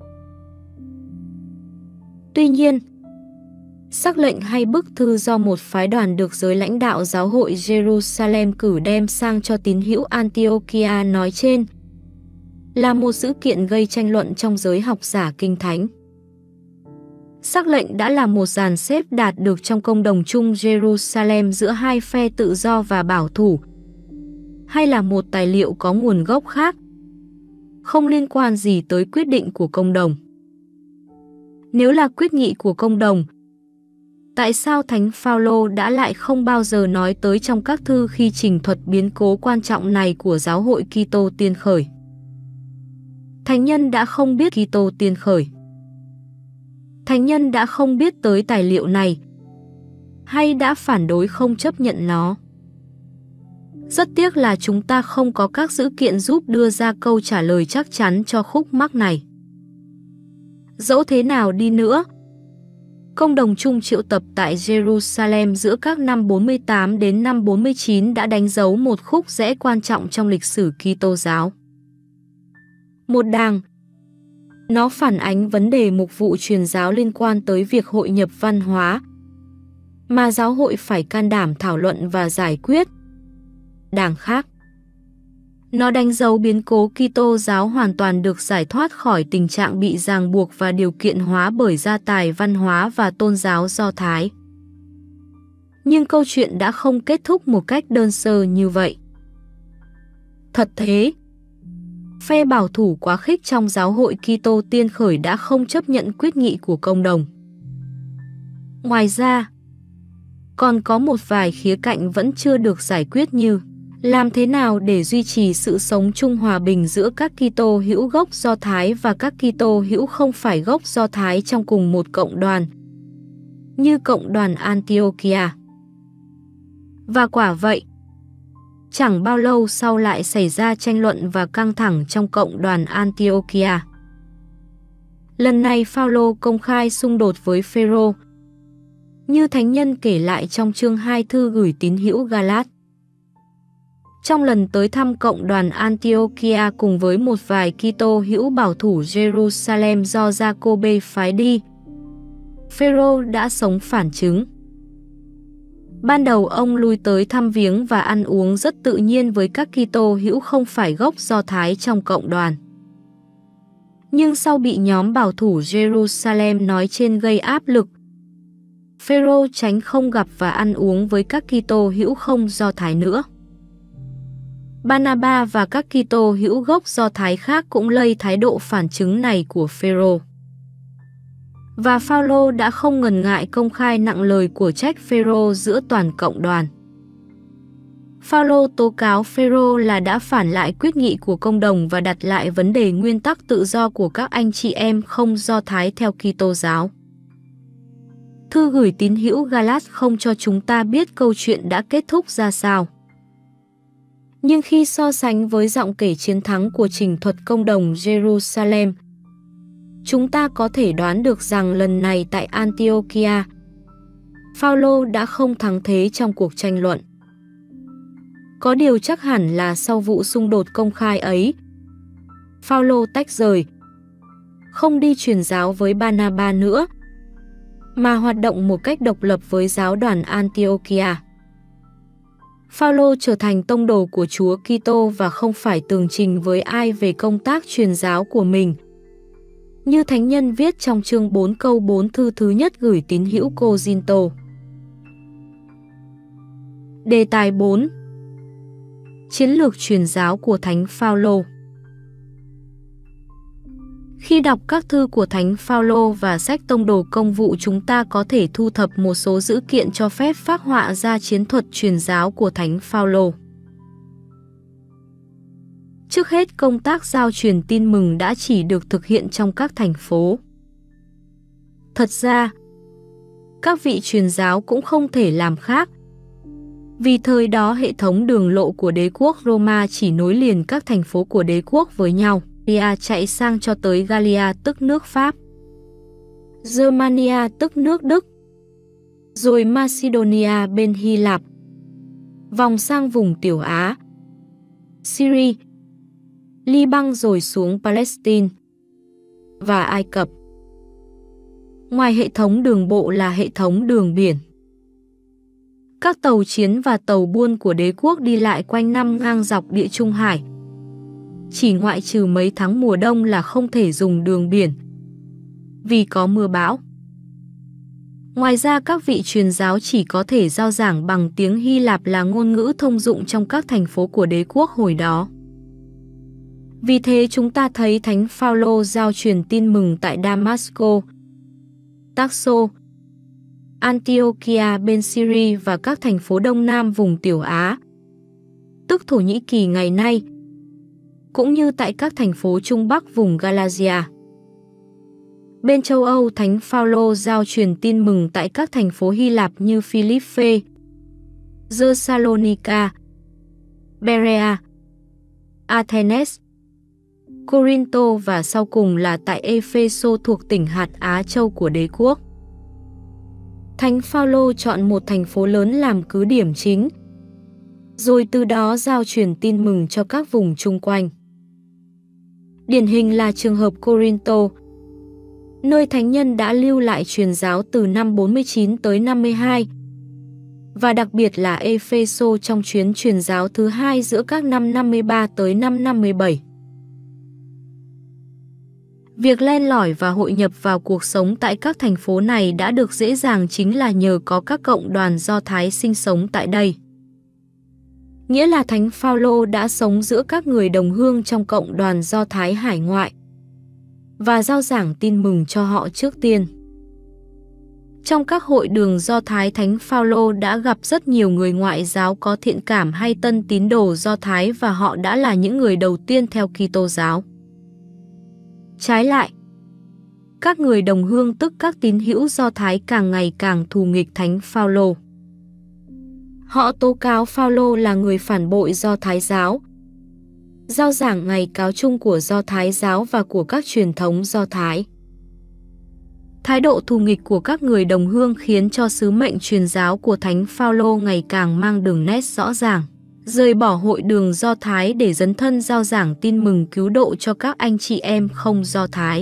Tuy nhiên, sắc lệnh hay bức thư do một phái đoàn được giới lãnh đạo giáo hội Jerusalem cử đem sang cho tín hữu Antiochia nói trên là một sự kiện gây tranh luận trong giới học giả kinh thánh. Sắc lệnh đã là một dàn xếp đạt được trong công đồng chung Jerusalem giữa hai phe tự do và bảo thủ, hay là một tài liệu có nguồn gốc khác, không liên quan gì tới quyết định của công đồng. Nếu là quyết nghị của công đồng, tại sao Thánh Phaolô đã lại không bao giờ nói tới trong các thư khi trình thuật biến cố quan trọng này của giáo hội Kitô tiên khởi? Thánh nhân đã không biết Kitô tiên khởi. Thánh nhân đã không biết tới tài liệu này, hay đã phản đối không chấp nhận nó. Rất tiếc là chúng ta không có các dữ kiện giúp đưa ra câu trả lời chắc chắn cho khúc mắc này. Dẫu thế nào đi nữa, công đồng chung triệu tập tại Jerusalem giữa các năm bốn mươi tám đến năm bốn mươi chín đã đánh dấu một khúc rẽ quan trọng trong lịch sử Kitô giáo. Một đàng, nó phản ánh vấn đề mục vụ truyền giáo liên quan tới việc hội nhập văn hóa mà giáo hội phải can đảm thảo luận và giải quyết. Đảng khác, nó đánh dấu biến cố Kitô giáo hoàn toàn được giải thoát khỏi tình trạng bị ràng buộc và điều kiện hóa bởi gia tài văn hóa và tôn giáo Do Thái. Nhưng câu chuyện đã không kết thúc một cách đơn sơ như vậy. Thật thế, phe bảo thủ quá khích trong giáo hội Kitô tiên khởi đã không chấp nhận quyết nghị của công đồng. Ngoài ra, còn có một vài khía cạnh vẫn chưa được giải quyết như làm thế nào để duy trì sự sống chung hòa bình giữa các Kitô hữu gốc Do Thái và các Kitô hữu không phải gốc Do Thái trong cùng một cộng đoàn, như cộng đoàn Antiochia. Và quả vậy, chẳng bao lâu sau lại xảy ra tranh luận và căng thẳng trong cộng đoàn Antiochia. Lần này Phaolô công khai xung đột với Phêrô, như thánh nhân kể lại trong chương hai thư gửi tín hữu Galat. Trong lần tới thăm cộng đoàn Antiochia cùng với một vài Kitô hữu bảo thủ Jerusalem do Giacôbê phái đi, Phêrô đã sống phản chứng. Ban đầu ông lui tới thăm viếng và ăn uống rất tự nhiên với các Kitô hữu không phải gốc Do Thái trong cộng đoàn. Nhưng sau bị nhóm bảo thủ Jerusalem nói trên gây áp lực, Phêrô tránh không gặp và ăn uống với các Kitô hữu không Do Thái nữa. Barnaba và các Kitô hữu gốc Do Thái khác cũng lây thái độ phản chứng này của Phêrô. Và Phaolô đã không ngần ngại công khai nặng lời của trách Phêrô giữa toàn cộng đoàn. Phaolô tố cáo Phêrô là đã phản lại quyết nghị của công đồng và đặt lại vấn đề nguyên tắc tự do của các anh chị em không Do Thái theo Kitô giáo. Thư gửi tín hữu Galat không cho chúng ta biết câu chuyện đã kết thúc ra sao. Nhưng khi so sánh với giọng kể chiến thắng của trình thuật công đồng Jerusalem, chúng ta có thể đoán được rằng lần này tại Antiochia, Phaolô đã không thắng thế trong cuộc tranh luận. Có điều chắc hẳn là sau vụ xung đột công khai ấy, Phaolô tách rời, không đi truyền giáo với Barnaba nữa, mà hoạt động một cách độc lập với giáo đoàn Antiochia. Phaolô trở thành tông đồ của Chúa Kitô và không phải tường trình với ai về công tác truyền giáo của mình, như thánh nhân viết trong chương bốn câu bốn thư thứ nhất gửi tín hữu Cô-rin-tô. Đề tài bốn. Chiến lược truyền giáo của Thánh Phaolô. Khi đọc các thư của Thánh Phaolô và sách tông đồ công vụ, chúng ta có thể thu thập một số dữ kiện cho phép phác họa ra chiến thuật truyền giáo của Thánh Phaolô. Trước hết, công tác giao truyền tin mừng đã chỉ được thực hiện trong các thành phố. Thật ra, các vị truyền giáo cũng không thể làm khác, Vì thời đó hệ thống đường lộ của đế quốc Roma chỉ nối liền các thành phố của đế quốc với nhau. Gallia chạy sang cho tới Gallia tức nước Pháp, Germania tức nước Đức, rồi Macedonia bên Hy Lạp, vòng sang vùng Tiểu Á, Syria, Liban rồi xuống Palestine và Ai Cập. Ngoài hệ thống đường bộ là hệ thống đường biển. Các tàu chiến và tàu buôn của đế quốc đi lại quanh năm ngang dọc Địa Trung Hải. Chỉ ngoại trừ mấy tháng mùa đông là không thể dùng đường biển vì có mưa bão. Ngoài ra các vị truyền giáo chỉ có thể rao giảng bằng tiếng Hy Lạp là ngôn ngữ thông dụng trong các thành phố của đế quốc hồi đó. Vì thế chúng ta thấy Thánh Phaolô giao truyền tin mừng tại Damasco, Tarso, Antiochia bên Syria và các thành phố đông nam vùng Tiểu Á, tức Thổ Nhĩ Kỳ ngày nay, cũng như tại các thành phố Trung Bắc vùng Galatia. Bên châu Âu, Thánh Phaolô giao truyền tin mừng tại các thành phố Hy Lạp như Philippe, Thessalonica, Berea, Athens, Corinto và sau cùng là tại Epheso thuộc tỉnh hạt Á Châu của đế quốc. Thánh Phaolô chọn một thành phố lớn làm cứ điểm chính, rồi từ đó giao truyền tin mừng cho các vùng chung quanh. Điển hình là trường hợp Corinto, nơi thánh nhân đã lưu lại truyền giáo từ năm bốn mươi chín tới năm mươi hai, và đặc biệt là Epheso trong chuyến truyền giáo thứ hai giữa các năm năm mươi ba tới năm năm mươi bảy. Việc len lỏi và hội nhập vào cuộc sống tại các thành phố này đã được dễ dàng chính là nhờ có các cộng đoàn Do Thái sinh sống tại đây. Nghĩa là Thánh Phaolô đã sống giữa các người đồng hương trong cộng đoàn Do Thái hải ngoại và rao giảng tin mừng cho họ trước tiên. Trong các hội đường Do Thái, Thánh Phaolô đã gặp rất nhiều người ngoại giáo có thiện cảm hay tân tín đồ Do Thái và họ đã là những người đầu tiên theo Kitô giáo. Trái lại, các người đồng hương tức các tín hữu Do Thái càng ngày càng thù nghịch Thánh Phaolô. Họ tố cáo Phaolô là người phản bội Do Thái giáo, rao giảng ngày cáo chung của Do Thái giáo và của các truyền thống Do Thái. Thái độ thù nghịch của các người đồng hương khiến cho sứ mệnh truyền giáo của Thánh Phaolô ngày càng mang đường nét rõ ràng. Rời bỏ hội đường Do Thái để dấn thân rao giảng tin mừng cứu độ cho các anh chị em không Do Thái.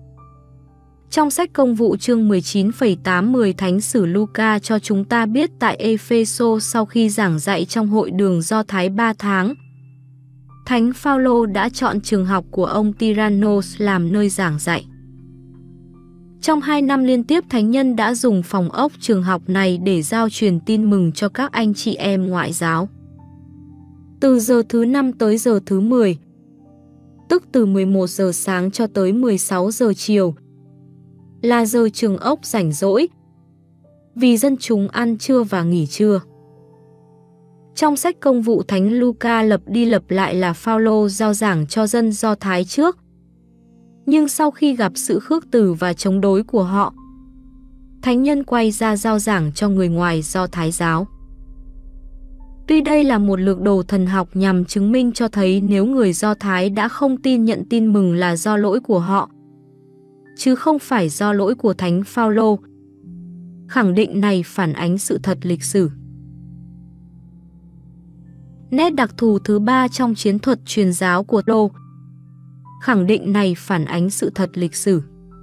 Trong sách Công vụ chương mười chín phẩy tám mười, Thánh sử Luca cho chúng ta biết tại Epheso sau khi giảng dạy trong hội đường Do Thái ba tháng, Thánh Phaolô đã chọn trường học của ông Tyrannos làm nơi giảng dạy. Trong hai năm liên tiếp, thánh nhân đã dùng phòng ốc trường học này để giao truyền tin mừng cho các anh chị em ngoại giáo. Từ giờ thứ năm tới giờ thứ mười, tức từ mười một giờ sáng cho tới mười sáu giờ chiều, là giờ trường ốc rảnh rỗi, vì dân chúng ăn trưa và nghỉ trưa. Trong sách Công vụ, Thánh Luca lập đi lập lại là Phaolô rao giảng cho dân Do Thái trước, nhưng sau khi gặp sự khước từ và chống đối của họ, thánh nhân quay ra rao giảng cho người ngoài Do Thái giáo. Tuy đây là một lược đồ thần học nhằm chứng minh cho thấy nếu người Do Thái đã không tin nhận tin mừng là do lỗi của họ, chứ không phải do lỗi của Thánh Phaolô. Khẳng định này phản ánh sự thật lịch sử. Nét đặc thù thứ ba trong chiến thuật truyền giáo của Phaolô. Khẳng định này phản ánh sự thật lịch sử.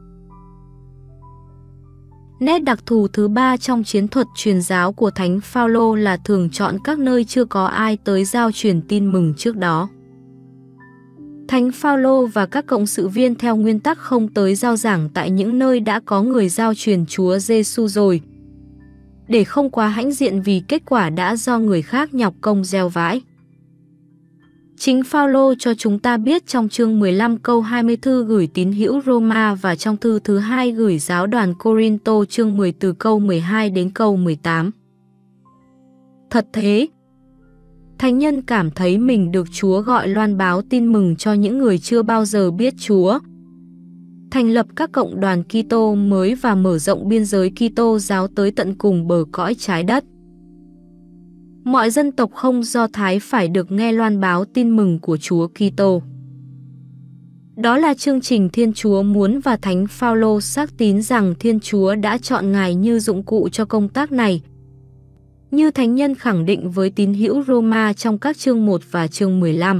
Nét đặc thù thứ ba trong chiến thuật truyền giáo của Thánh Phaolô là thường chọn các nơi chưa có ai tới giao truyền tin mừng trước đó. Thánh Phaolô và các cộng sự viên theo nguyên tắc không tới rao giảng tại những nơi đã có người giao truyền Chúa Giêsu rồi, để không quá hãnh diện vì kết quả đã do người khác nhọc công gieo vãi. Chính Phaolô cho chúng ta biết trong chương mười lăm câu hai mươi tư gửi tín hữu Roma và trong thư thứ hai gửi giáo đoàn Corinto chương mười từ câu mười hai đến câu mười tám. Thật thế, thánh nhân cảm thấy mình được Chúa gọi loan báo tin mừng cho những người chưa bao giờ biết Chúa, thành lập các cộng đoàn Kitô mới và mở rộng biên giới Kitô giáo tới tận cùng bờ cõi trái đất. Mọi dân tộc không Do Thái phải được nghe loan báo tin mừng của Chúa Kitô. Đó là chương trình Thiên Chúa muốn và Thánh Phaolô xác tín rằng Thiên Chúa đã chọn Ngài như dụng cụ cho công tác này, như thánh nhân khẳng định với tín hữu Roma trong các chương một và chương mười lăm.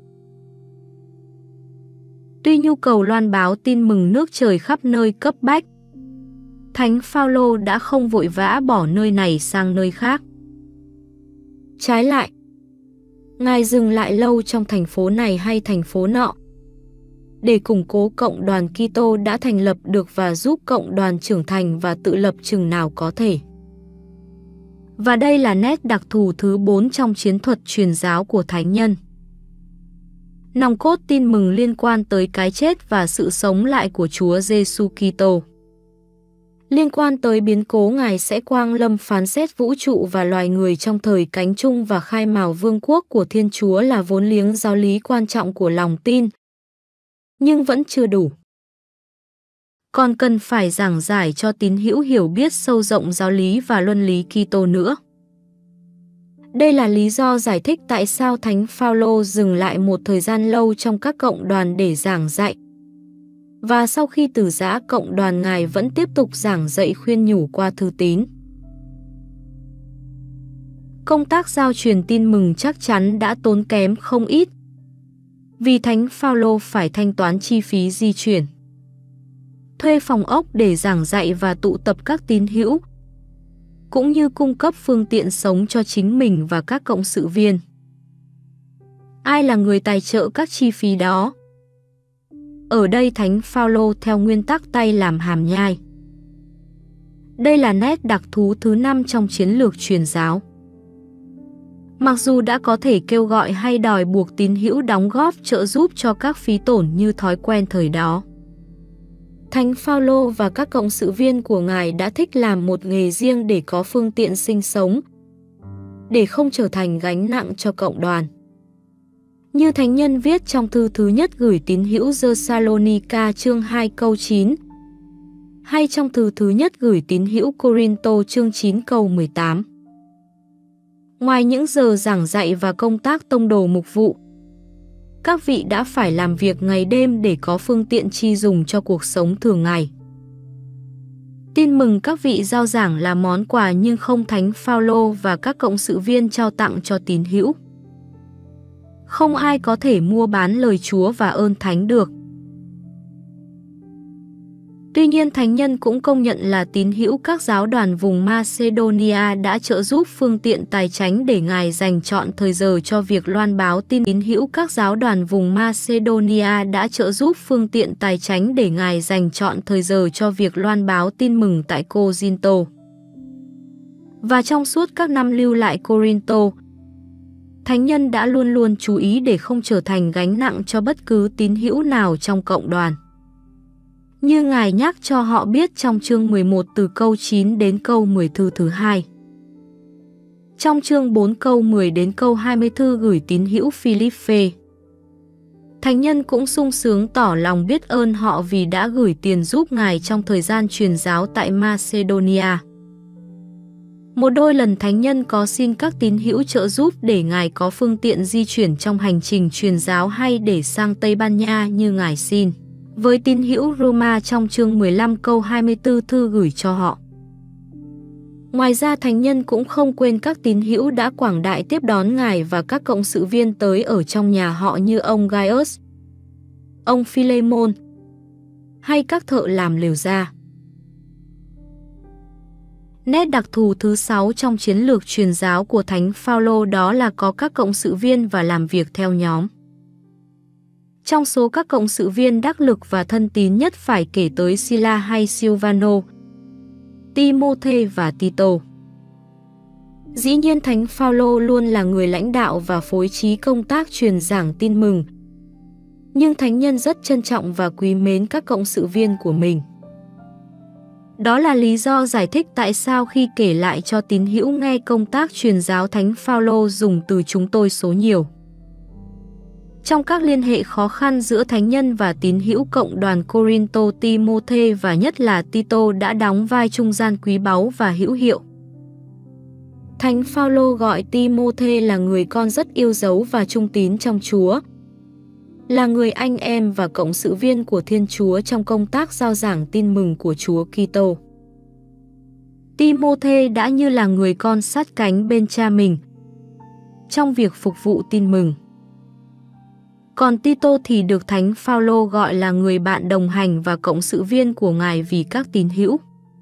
Tuy nhu cầu loan báo tin mừng nước trời khắp nơi cấp bách, Thánh Phaolô đã không vội vã bỏ nơi này sang nơi khác. Trái lại, Ngài dừng lại lâu trong thành phố này hay thành phố nọ, để củng cố cộng đoàn Kitô đã thành lập được và giúp cộng đoàn trưởng thành và tự lập chừng nào có thể. Và đây là nét đặc thù thứ bốn trong chiến thuật truyền giáo của thánh nhân. Nòng cốt tin mừng liên quan tới cái chết và sự sống lại của Chúa Giêsu Kitô. Liên quan tới biến cố Ngài sẽ quang lâm phán xét vũ trụ và loài người trong thời cánh chung và khai mào vương quốc của Thiên Chúa là vốn liếng giáo lý quan trọng của lòng tin, nhưng vẫn chưa đủ. Còn cần phải giảng giải cho tín hữu hiểu biết sâu rộng giáo lý và luân lý Kitô nữa. Đây là lý do giải thích tại sao Thánh Phaolô dừng lại một thời gian lâu trong các cộng đoàn để giảng dạy. Và sau khi từ giã cộng đoàn, Ngài vẫn tiếp tục giảng dạy khuyên nhủ qua thư tín. Công tác giao truyền tin mừng chắc chắn đã tốn kém không ít, vì Thánh Phaolô phải thanh toán chi phí di chuyển, thuê phòng ốc để giảng dạy và tụ tập các tín hữu, cũng như cung cấp phương tiện sống cho chính mình và các cộng sự viên. Ai là người tài trợ các chi phí đó? Ở đây Thánh Phaolô theo nguyên tắc tay làm hàm nhai. Đây là nét đặc thú thứ năm trong chiến lược truyền giáo. Mặc dù đã có thể kêu gọi hay đòi buộc tín hữu đóng góp trợ giúp cho các phí tổn như thói quen thời đó, Thánh Phaolô và các cộng sự viên của Ngài đã thích làm một nghề riêng để có phương tiện sinh sống, để không trở thành gánh nặng cho cộng đoàn. Như thánh nhân viết trong thư thứ nhất gửi tín hữu Giê-sa-lô-ni-ca chương hai câu chín, hay trong thư thứ nhất gửi tín hữu Cô-rin-tô chương chín câu mười tám. Ngoài những giờ giảng dạy và công tác tông đồ mục vụ, các vị đã phải làm việc ngày đêm để có phương tiện chi dùng cho cuộc sống thường ngày. Tin mừng các vị giao giảng là món quà nhưng không Thánh Phaolô và các cộng sự viên trao tặng cho tín hữu. Không ai có thể mua bán lời Chúa và ơn Thánh được. Tuy nhiên, thánh nhân cũng công nhận là tín hữu các giáo đoàn vùng Macedonia đã trợ giúp phương tiện tài chánh để Ngài dành trọn thời giờ cho việc loan báo tin. Tín hữu các giáo đoàn vùng Macedonia đã trợ giúp phương tiện tài chánh để Ngài dành trọn thời giờ cho việc loan báo tin mừng tại Cô-rin-tô. Và trong suốt các năm lưu lại Cô-rin-tô, thánh nhân đã luôn luôn chú ý để không trở thành gánh nặng cho bất cứ tín hữu nào trong cộng đoàn. Như Ngài nhắc cho họ biết trong chương mười một từ câu chín đến câu mười thư thứ hai. Trong chương bốn câu mười đến câu hai mươi thư gửi tín hữu Philippe, thánh nhân cũng sung sướng tỏ lòng biết ơn họ vì đã gửi tiền giúp Ngài trong thời gian truyền giáo tại Macedonia. Một đôi lần thánh nhân có xin các tín hữu trợ giúp để Ngài có phương tiện di chuyển trong hành trình truyền giáo hay để sang Tây Ban Nha như Ngài xin với tín hữu Roma trong chương mười lăm câu hai mươi tư thư gửi cho họ. Ngoài ra, thánh nhân cũng không quên các tín hữu đã quảng đại tiếp đón Ngài và các cộng sự viên tới ở trong nhà họ như ông Gaius, ông Philemon hay các thợ làm lều da. Nét đặc thù thứ sáu trong chiến lược truyền giáo của Thánh Phaolô đó là có các cộng sự viên và làm việc theo nhóm. Trong số các cộng sự viên đắc lực và thân tín nhất phải kể tới Sila hay Silvano, Timôthê và Tito. Dĩ nhiên, Thánh Phaolô luôn là người lãnh đạo và phối trí công tác truyền giảng tin mừng, nhưng thánh nhân rất trân trọng và quý mến các cộng sự viên của mình. Đó là lý do giải thích tại sao khi kể lại cho tín hữu nghe công tác truyền giáo, Thánh Phaolô dùng từ chúng tôi số nhiều. Trong các liên hệ khó khăn giữa thánh nhân và tín hữu cộng đoàn Cô-rin-tô, Timôthê và nhất là Tito đã đóng vai trung gian quý báu và hữu hiệu. Thánh Phaolô gọi Ti-mô-thê là người con rất yêu dấu và trung tín trong Chúa, là người anh em và cộng sự viên của Thiên Chúa trong công tác rao giảng tin mừng của Chúa Kitô. Ti-mô-thê đã như là người con sát cánh bên cha mình trong việc phục vụ tin mừng. Còn Ti-tô thì được Thánh Phaolô gọi là người bạn đồng hành và cộng sự viên của Ngài vì các tín hữu.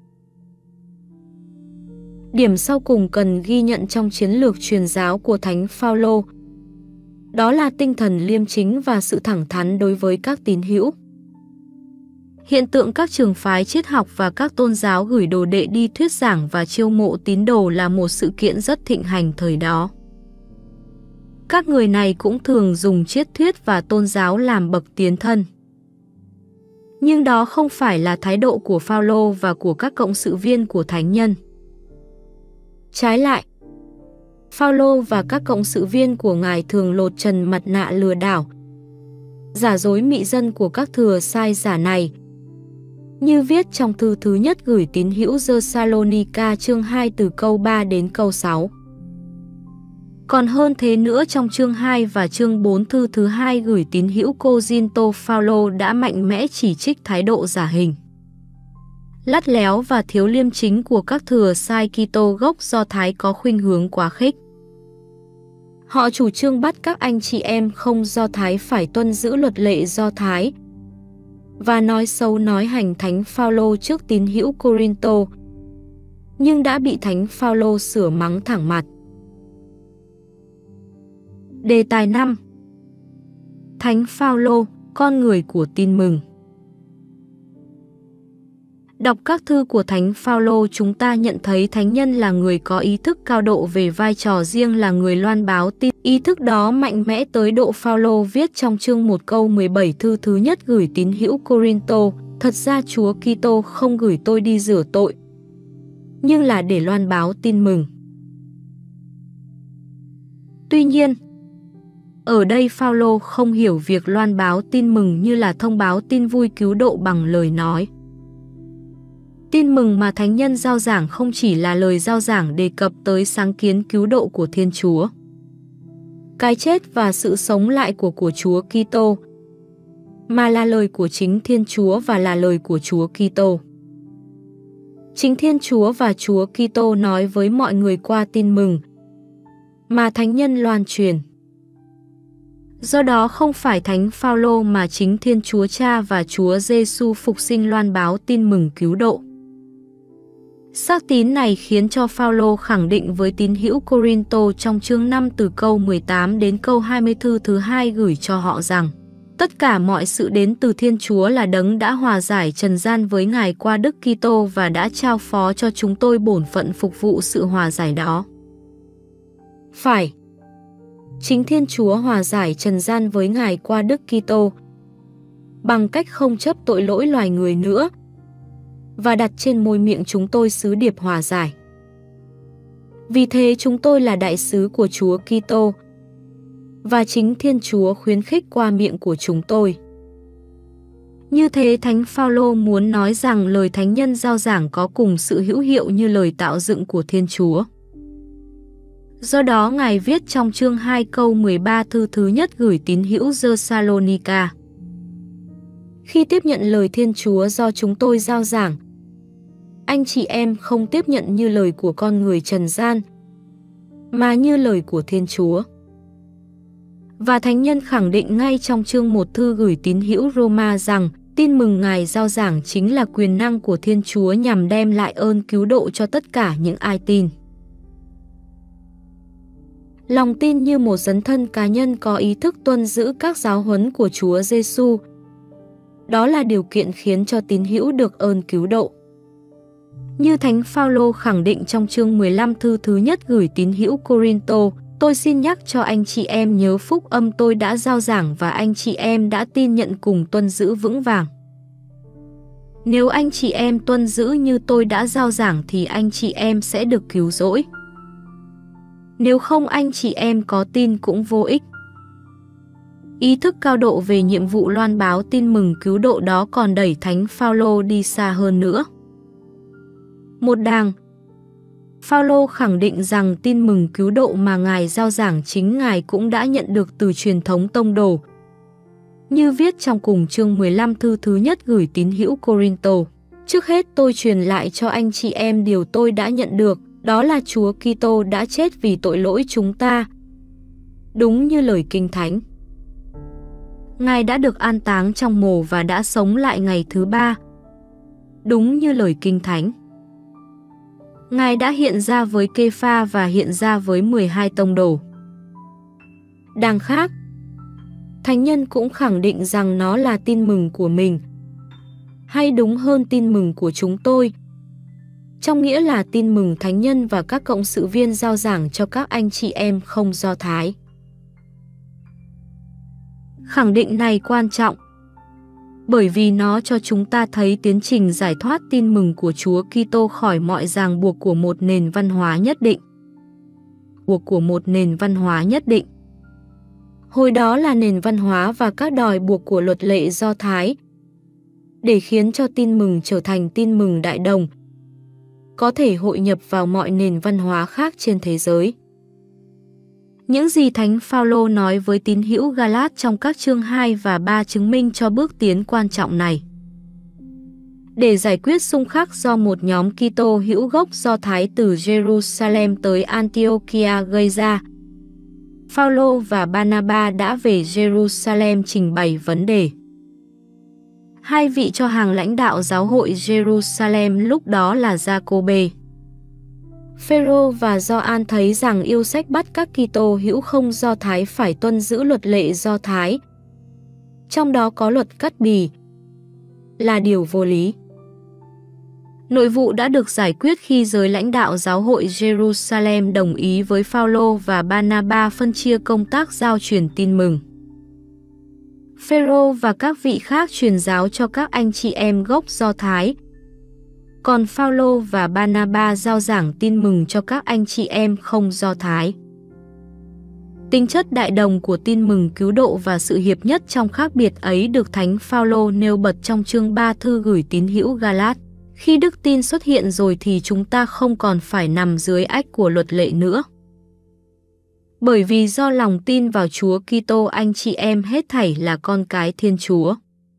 Điểm sau cùng cần ghi nhận trong chiến lược truyền giáo của Thánh Phaolô, đó là tinh thần liêm chính và sự thẳng thắn đối với các tín hữu. Hiện tượng các trường phái triết học và các tôn giáo gửi đồ đệ đi thuyết giảng và chiêu mộ tín đồ là một sự kiện rất thịnh hành thời đó. Các người này cũng thường dùng triết thuyết và tôn giáo làm bậc tiến thân. Nhưng đó không phải là thái độ của Phaolô và của các cộng sự viên của thánh nhân. Trái lại, Phaolô và các cộng sự viên của Ngài thường lột trần mặt nạ lừa đảo, giả dối mị dân của các thừa sai giả này, như viết trong thư thứ nhất gửi tín hữu Giơ-sa-lô-ni-ca chương hai từ câu ba đến câu sáu. Còn hơn thế nữa, trong chương hai và chương bốn thư thứ hai gửi tín hữu Cô-rin-tô, Phaolô đã mạnh mẽ chỉ trích thái độ giả hình, lắt léo và thiếu liêm chính của các thừa sai Kitô gốc Do Thái có khuynh hướng quá khích. Họ chủ trương bắt các anh chị em không Do Thái phải tuân giữ luật lệ Do Thái và nói xấu nói hành Thánh Phaolô trước tín hữu Cô-rin-tô, nhưng đã bị Thánh Phaolô sửa mắng thẳng mặt. Đề tài năm. Thánh Phaolô, con người của tin mừng. Đọc các thư của Thánh Phaolô, chúng ta nhận thấy thánh nhân là người có ý thức cao độ về vai trò riêng là người loan báo tin. Ý thức đó mạnh mẽ tới độ Phaolô viết trong chương một câu mười bảy thư thứ nhất gửi tín hữu Cô-rin-tô: thật ra Chúa Kitô không gửi tôi đi rửa tội, nhưng là để loan báo tin mừng. Tuy nhiên, ở đây Phaolô không hiểu việc loan báo tin mừng như là thông báo tin vui cứu độ bằng lời nói. Tin mừng mà thánh nhân rao giảng không chỉ là lời rao giảng đề cập tới sáng kiến cứu độ của Thiên Chúa, cái chết và sự sống lại của của Chúa Kitô, mà là lời của chính Thiên Chúa và là lời của Chúa Kitô. Chính Thiên Chúa và Chúa Kitô nói với mọi người qua tin mừng mà thánh nhân loan truyền. Do đó không phải Thánh Phaolô mà chính Thiên Chúa Cha và Chúa Giêsu phục sinh loan báo tin mừng cứu độ. Xác tín này khiến cho Phaolô khẳng định với tín hữu Cô-rin-tô trong chương năm từ câu mười tám đến câu hai mươi thư thứ hai gửi cho họ rằng: tất cả mọi sự đến từ Thiên Chúa là đấng đã hòa giải trần gian với Ngài qua Đức Kitô và đã trao phó cho chúng tôi bổn phận phục vụ sự hòa giải đó. Phải, chính Thiên Chúa hòa giải trần gian với Ngài qua Đức Kitô bằng cách không chấp tội lỗi loài người nữa và đặt trên môi miệng chúng tôi sứ điệp hòa giải. Vì thế chúng tôi là đại sứ của Chúa Kitô và chính Thiên Chúa khuyến khích qua miệng của chúng tôi. Như thế, Thánh Phaolô muốn nói rằng lời thánh nhân rao giảng có cùng sự hữu hiệu như lời tạo dựng của Thiên Chúa. Do đó Ngài viết trong chương hai câu mười ba thư thứ nhất gửi tín hữu Giơ-sa-lô-ni-ca: khi tiếp nhận lời Thiên Chúa do chúng tôi rao giảng, anh chị em không tiếp nhận như lời của con người trần gian, mà như lời của Thiên Chúa. Và thánh nhân khẳng định ngay trong chương một thư gửi tín hữu Roma rằng tin mừng Ngài rao giảng chính là quyền năng của Thiên Chúa nhằm đem lại ơn cứu độ cho tất cả những ai tin. Lòng tin như một dấn thân cá nhân có ý thức tuân giữ các giáo huấn của Chúa Giêsu. Đó là điều kiện khiến cho tín hữu được ơn cứu độ. Như Thánh Phaolô khẳng định trong chương mười lăm thư thứ nhất gửi tín hữu Cô-rin-tô: tôi xin nhắc cho anh chị em nhớ phúc âm tôi đã rao giảng và anh chị em đã tin nhận cùng tuân giữ vững vàng. Nếu anh chị em tuân giữ như tôi đã rao giảng thì anh chị em sẽ được cứu rỗi. Nếu không, anh chị em có tin cũng vô ích. Ý thức cao độ về nhiệm vụ loan báo tin mừng cứu độ đó còn đẩy Thánh Phaolô đi xa hơn nữa. Một đàng Phaolô khẳng định rằng tin mừng cứu độ mà Ngài rao giảng chính Ngài cũng đã nhận được từ truyền thống tông đồ. Như viết trong cùng chương mười lăm thư thứ nhất gửi tín hữu Cô-rinh-tô. Trước hết tôi truyền lại cho anh chị em điều tôi đã nhận được, đó là Chúa Kitô đã chết vì tội lỗi chúng ta. Đúng như lời Kinh Thánh. Ngài đã được an táng trong mồ và đã sống lại ngày thứ ba. Đúng như lời Kinh Thánh. Ngài đã hiện ra với Kê-pha và hiện ra với mười hai tông đồ. Đằng khác, Thánh nhân cũng khẳng định rằng nó là tin mừng của mình, hay đúng hơn tin mừng của chúng tôi, trong nghĩa là tin mừng Thánh nhân và các cộng sự viên rao giảng cho các anh chị em không Do Thái. Khẳng định này quan trọng, bởi vì nó cho chúng ta thấy tiến trình giải thoát tin mừng của Chúa Kitô khỏi mọi ràng buộc của một nền văn hóa nhất định. Buộc của một nền văn hóa nhất định. Hồi đó là nền văn hóa và các đòi buộc của luật lệ Do Thái, để khiến cho tin mừng trở thành tin mừng đại đồng, có thể hội nhập vào mọi nền văn hóa khác trên thế giới. Những gì Thánh Phaolô nói với tín hữu Galat trong các chương hai và ba chứng minh cho bước tiến quan trọng này. Để giải quyết xung khắc do một nhóm Kitô hữu gốc Do Thái từ Jerusalem tới Antiochia gây ra, Phaolô và Barnaba đã về Jerusalem trình bày vấn đề. Hai vị cho hàng lãnh đạo giáo hội Jerusalem lúc đó là Giacôbê, Phêrô và Gioan thấy rằng yêu sách bắt các Kitô hữu không Do Thái phải tuân giữ luật lệ Do Thái, trong đó có luật cắt bì, là điều vô lý. Nội vụ đã được giải quyết khi giới lãnh đạo giáo hội Jerusalem đồng ý với Phaolô và Barnaba phân chia công tác giao truyền tin mừng. Phêrô và các vị khác truyền giáo cho các anh chị em gốc Do Thái, còn Phaolô và Barnaba rao giảng tin mừng cho các anh chị em không Do Thái. Tính chất đại đồng của tin mừng cứu độ và sự hiệp nhất trong khác biệt ấy được Thánh Phaolô nêu bật trong chương ba thư gửi tín hữu Galat. Khi đức tin xuất hiện rồi thì chúng ta không còn phải nằm dưới ách của luật lệ nữa. Bởi vì do lòng tin vào Chúa Kitô anh chị em hết thảy là con cái Thiên Chúa.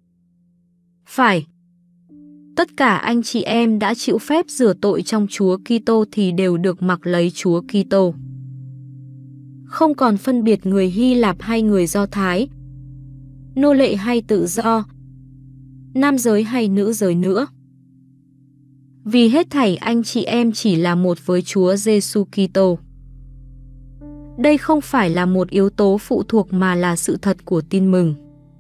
Phải. Tất cả anh chị em đã chịu phép rửa tội trong Chúa Kitô thì đều được mặc lấy Chúa Kitô. Không còn phân biệt người Hy Lạp hay người Do Thái, nô lệ hay tự do, nam giới hay nữ giới nữa. Vì hết thảy anh chị em chỉ là một với Chúa Giêsu Kitô. Đây không phải là một yếu tố phụ thuộc mà là sự thật của tin mừng.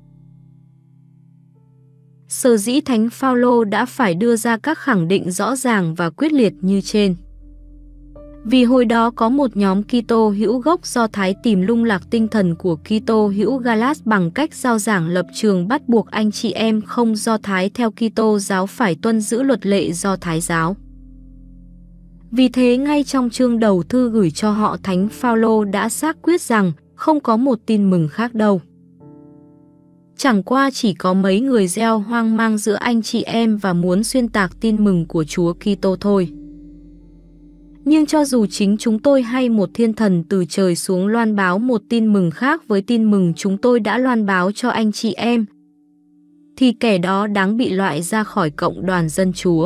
Sở dĩ Thánh Phaolô đã phải đưa ra các khẳng định rõ ràng và quyết liệt như trên. Vì hồi đó có một nhóm Kitô hữu gốc Do Thái tìm lung lạc tinh thần của Kitô hữu Galat bằng cách rao giảng lập trường bắt buộc anh chị em không Do Thái theo Kitô giáo phải tuân giữ luật lệ Do Thái giáo. Vì thế ngay trong chương đầu thư gửi cho họ Thánh Phaolô đã xác quyết rằng không có một tin mừng khác đâu. Chẳng qua chỉ có mấy người gieo hoang mang giữa anh chị em và muốn xuyên tạc tin mừng của Chúa Kitô thôi. Nhưng cho dù chính chúng tôi hay một thiên thần từ trời xuống loan báo một tin mừng khác với tin mừng chúng tôi đã loan báo cho anh chị em, thì kẻ đó đáng bị loại ra khỏi cộng đoàn dân Chúa.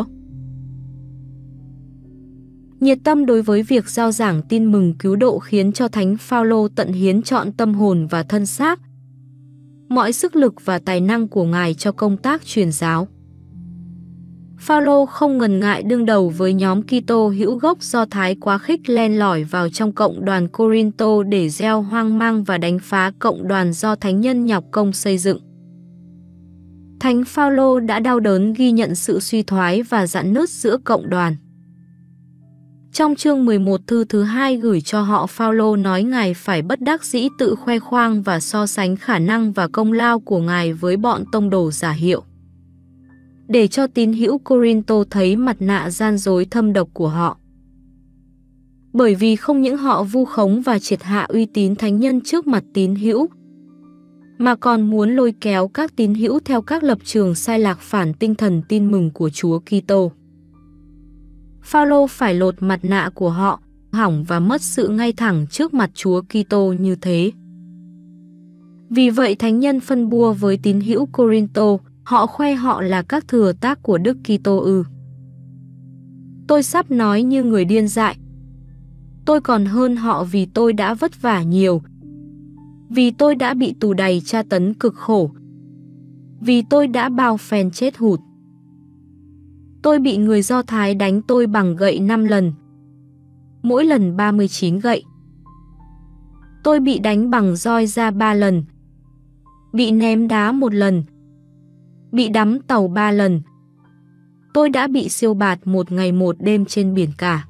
Nhiệt tâm đối với việc rao giảng tin mừng cứu độ khiến cho Thánh Phaolô tận hiến trọn tâm hồn và thân xác, mọi sức lực và tài năng của Ngài cho công tác truyền giáo. Phaolô không ngần ngại đương đầu với nhóm Kitô hữu gốc Do Thái quá khích len lỏi vào trong cộng đoàn Cô-rinh-tô để gieo hoang mang và đánh phá cộng đoàn do thánh nhân nhọc công xây dựng. Thánh Phaolô đã đau đớn ghi nhận sự suy thoái và rạn nứt giữa cộng đoàn. Trong chương mười một thư thứ hai gửi cho họ, Phaolô nói Ngài phải bất đắc dĩ tự khoe khoang và so sánh khả năng và công lao của Ngài với bọn tông đồ giả hiệu, để cho tín hữu Cô-rinh-tô thấy mặt nạ gian dối thâm độc của họ. Bởi vì không những họ vu khống và triệt hạ uy tín thánh nhân trước mặt tín hữu, mà còn muốn lôi kéo các tín hữu theo các lập trường sai lạc phản tinh thần tin mừng của Chúa Kitô. Phao-lô phải lột mặt nạ của họ, hỏng và mất sự ngay thẳng trước mặt Chúa Kitô như thế. Vì vậy thánh nhân phân bua với tín hữu Cô-rinh-tô, họ khoe họ là các thừa tác của Đức Kitô ư. Tôi sắp nói như người điên dại. Tôi còn hơn họ vì tôi đã vất vả nhiều, vì tôi đã bị tù đày tra tấn cực khổ, vì tôi đã bao phen chết hụt. Tôi bị người Do Thái đánh tôi bằng gậy năm lần, mỗi lần ba mươi chín gậy. Tôi bị đánh bằng roi ra ba lần, bị ném đá một lần, bị đắm tàu ba lần. Tôi đã bị siêu bạt một ngày một đêm trên biển cả.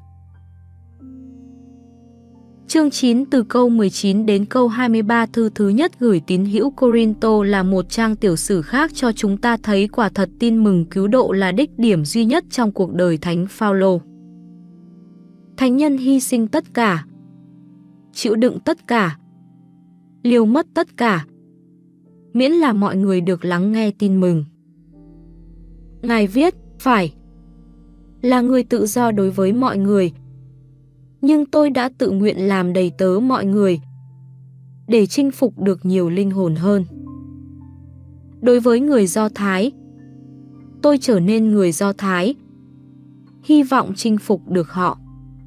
Chương chín từ câu mười chín đến câu hai mươi ba thư thứ nhất gửi tín hữu Cô-rinh-tô là một trang tiểu sử khác cho chúng ta thấy quả thật tin mừng cứu độ là đích điểm duy nhất trong cuộc đời Thánh Phao-lô. Thánh nhân hy sinh tất cả, chịu đựng tất cả, liều mất tất cả, miễn là mọi người được lắng nghe tin mừng. Ngài viết, phải, là người tự do đối với mọi người, nhưng tôi đã tự nguyện làm đầy tớ mọi người, để chinh phục được nhiều linh hồn hơn. Đối với người Do Thái, tôi trở nên người Do Thái, hy vọng chinh phục được họ.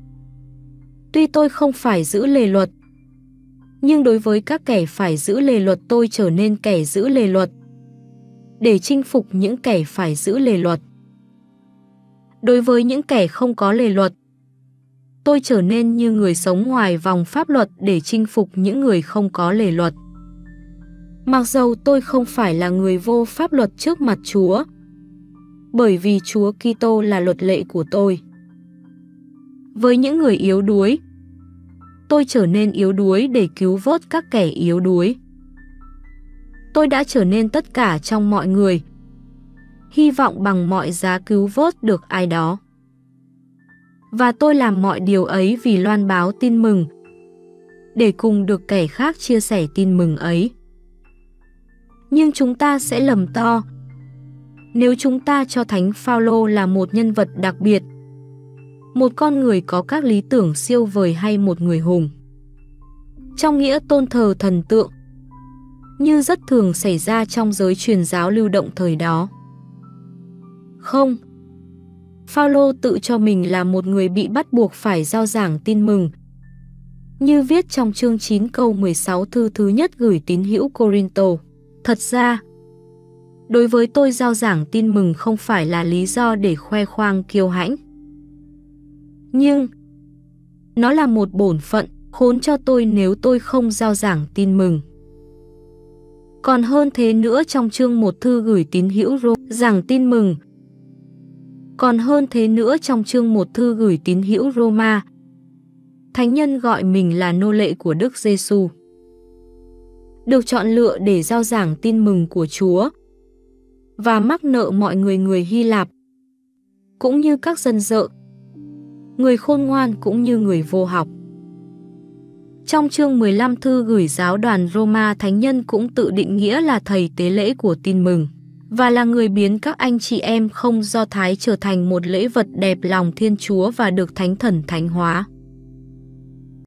Tuy tôi không phải giữ lề luật, nhưng đối với các kẻ phải giữ lề luật tôi trở nên kẻ giữ lề luật, để chinh phục những kẻ phải giữ lề luật. Đối với những kẻ không có lề luật, tôi trở nên như người sống ngoài vòng pháp luật để chinh phục những người không có lề luật. Mặc dầu tôi không phải là người vô pháp luật trước mặt Chúa, bởi vì Chúa Kitô là luật lệ của tôi. Với những người yếu đuối, tôi trở nên yếu đuối để cứu vớt các kẻ yếu đuối. Tôi đã trở nên tất cả trong mọi người, hy vọng bằng mọi giá cứu vớt được ai đó. Và tôi làm mọi điều ấy vì loan báo tin mừng, để cùng được kẻ khác chia sẻ tin mừng ấy. Nhưng chúng ta sẽ lầm to nếu chúng ta cho Thánh Phao-lô là một nhân vật đặc biệt, một con người có các lý tưởng siêu vời hay một người hùng, trong nghĩa tôn thờ thần tượng, như rất thường xảy ra trong giới truyền giáo lưu động thời đó. Không, Phao-lô tự cho mình là một người bị bắt buộc phải rao giảng tin mừng, như viết trong chương chín câu mười sáu thư thứ nhất gửi tín hữu Cô-rinh-tô. Thật ra, đối với tôi rao giảng tin mừng không phải là lý do để khoe khoang kiêu hãnh, nhưng nó là một bổn phận, khốn cho tôi nếu tôi không rao giảng tin mừng. Còn hơn thế nữa trong chương một thư gửi tín hữu Rô giảng tin mừng. Còn hơn thế nữa trong chương một thư gửi tín hữu Roma, thánh nhân gọi mình là nô lệ của Đức Giêsu, được chọn lựa để rao giảng tin mừng của Chúa và mắc nợ mọi người người Hy Lạp, cũng như các dân dợ, người khôn ngoan cũng như người vô học. Trong chương mười lăm thư gửi giáo đoàn Roma, thánh nhân cũng tự định nghĩa là thầy tế lễ của tin mừng và là người biến các anh chị em không Do Thái trở thành một lễ vật đẹp lòng Thiên Chúa và được Thánh Thần thánh hóa.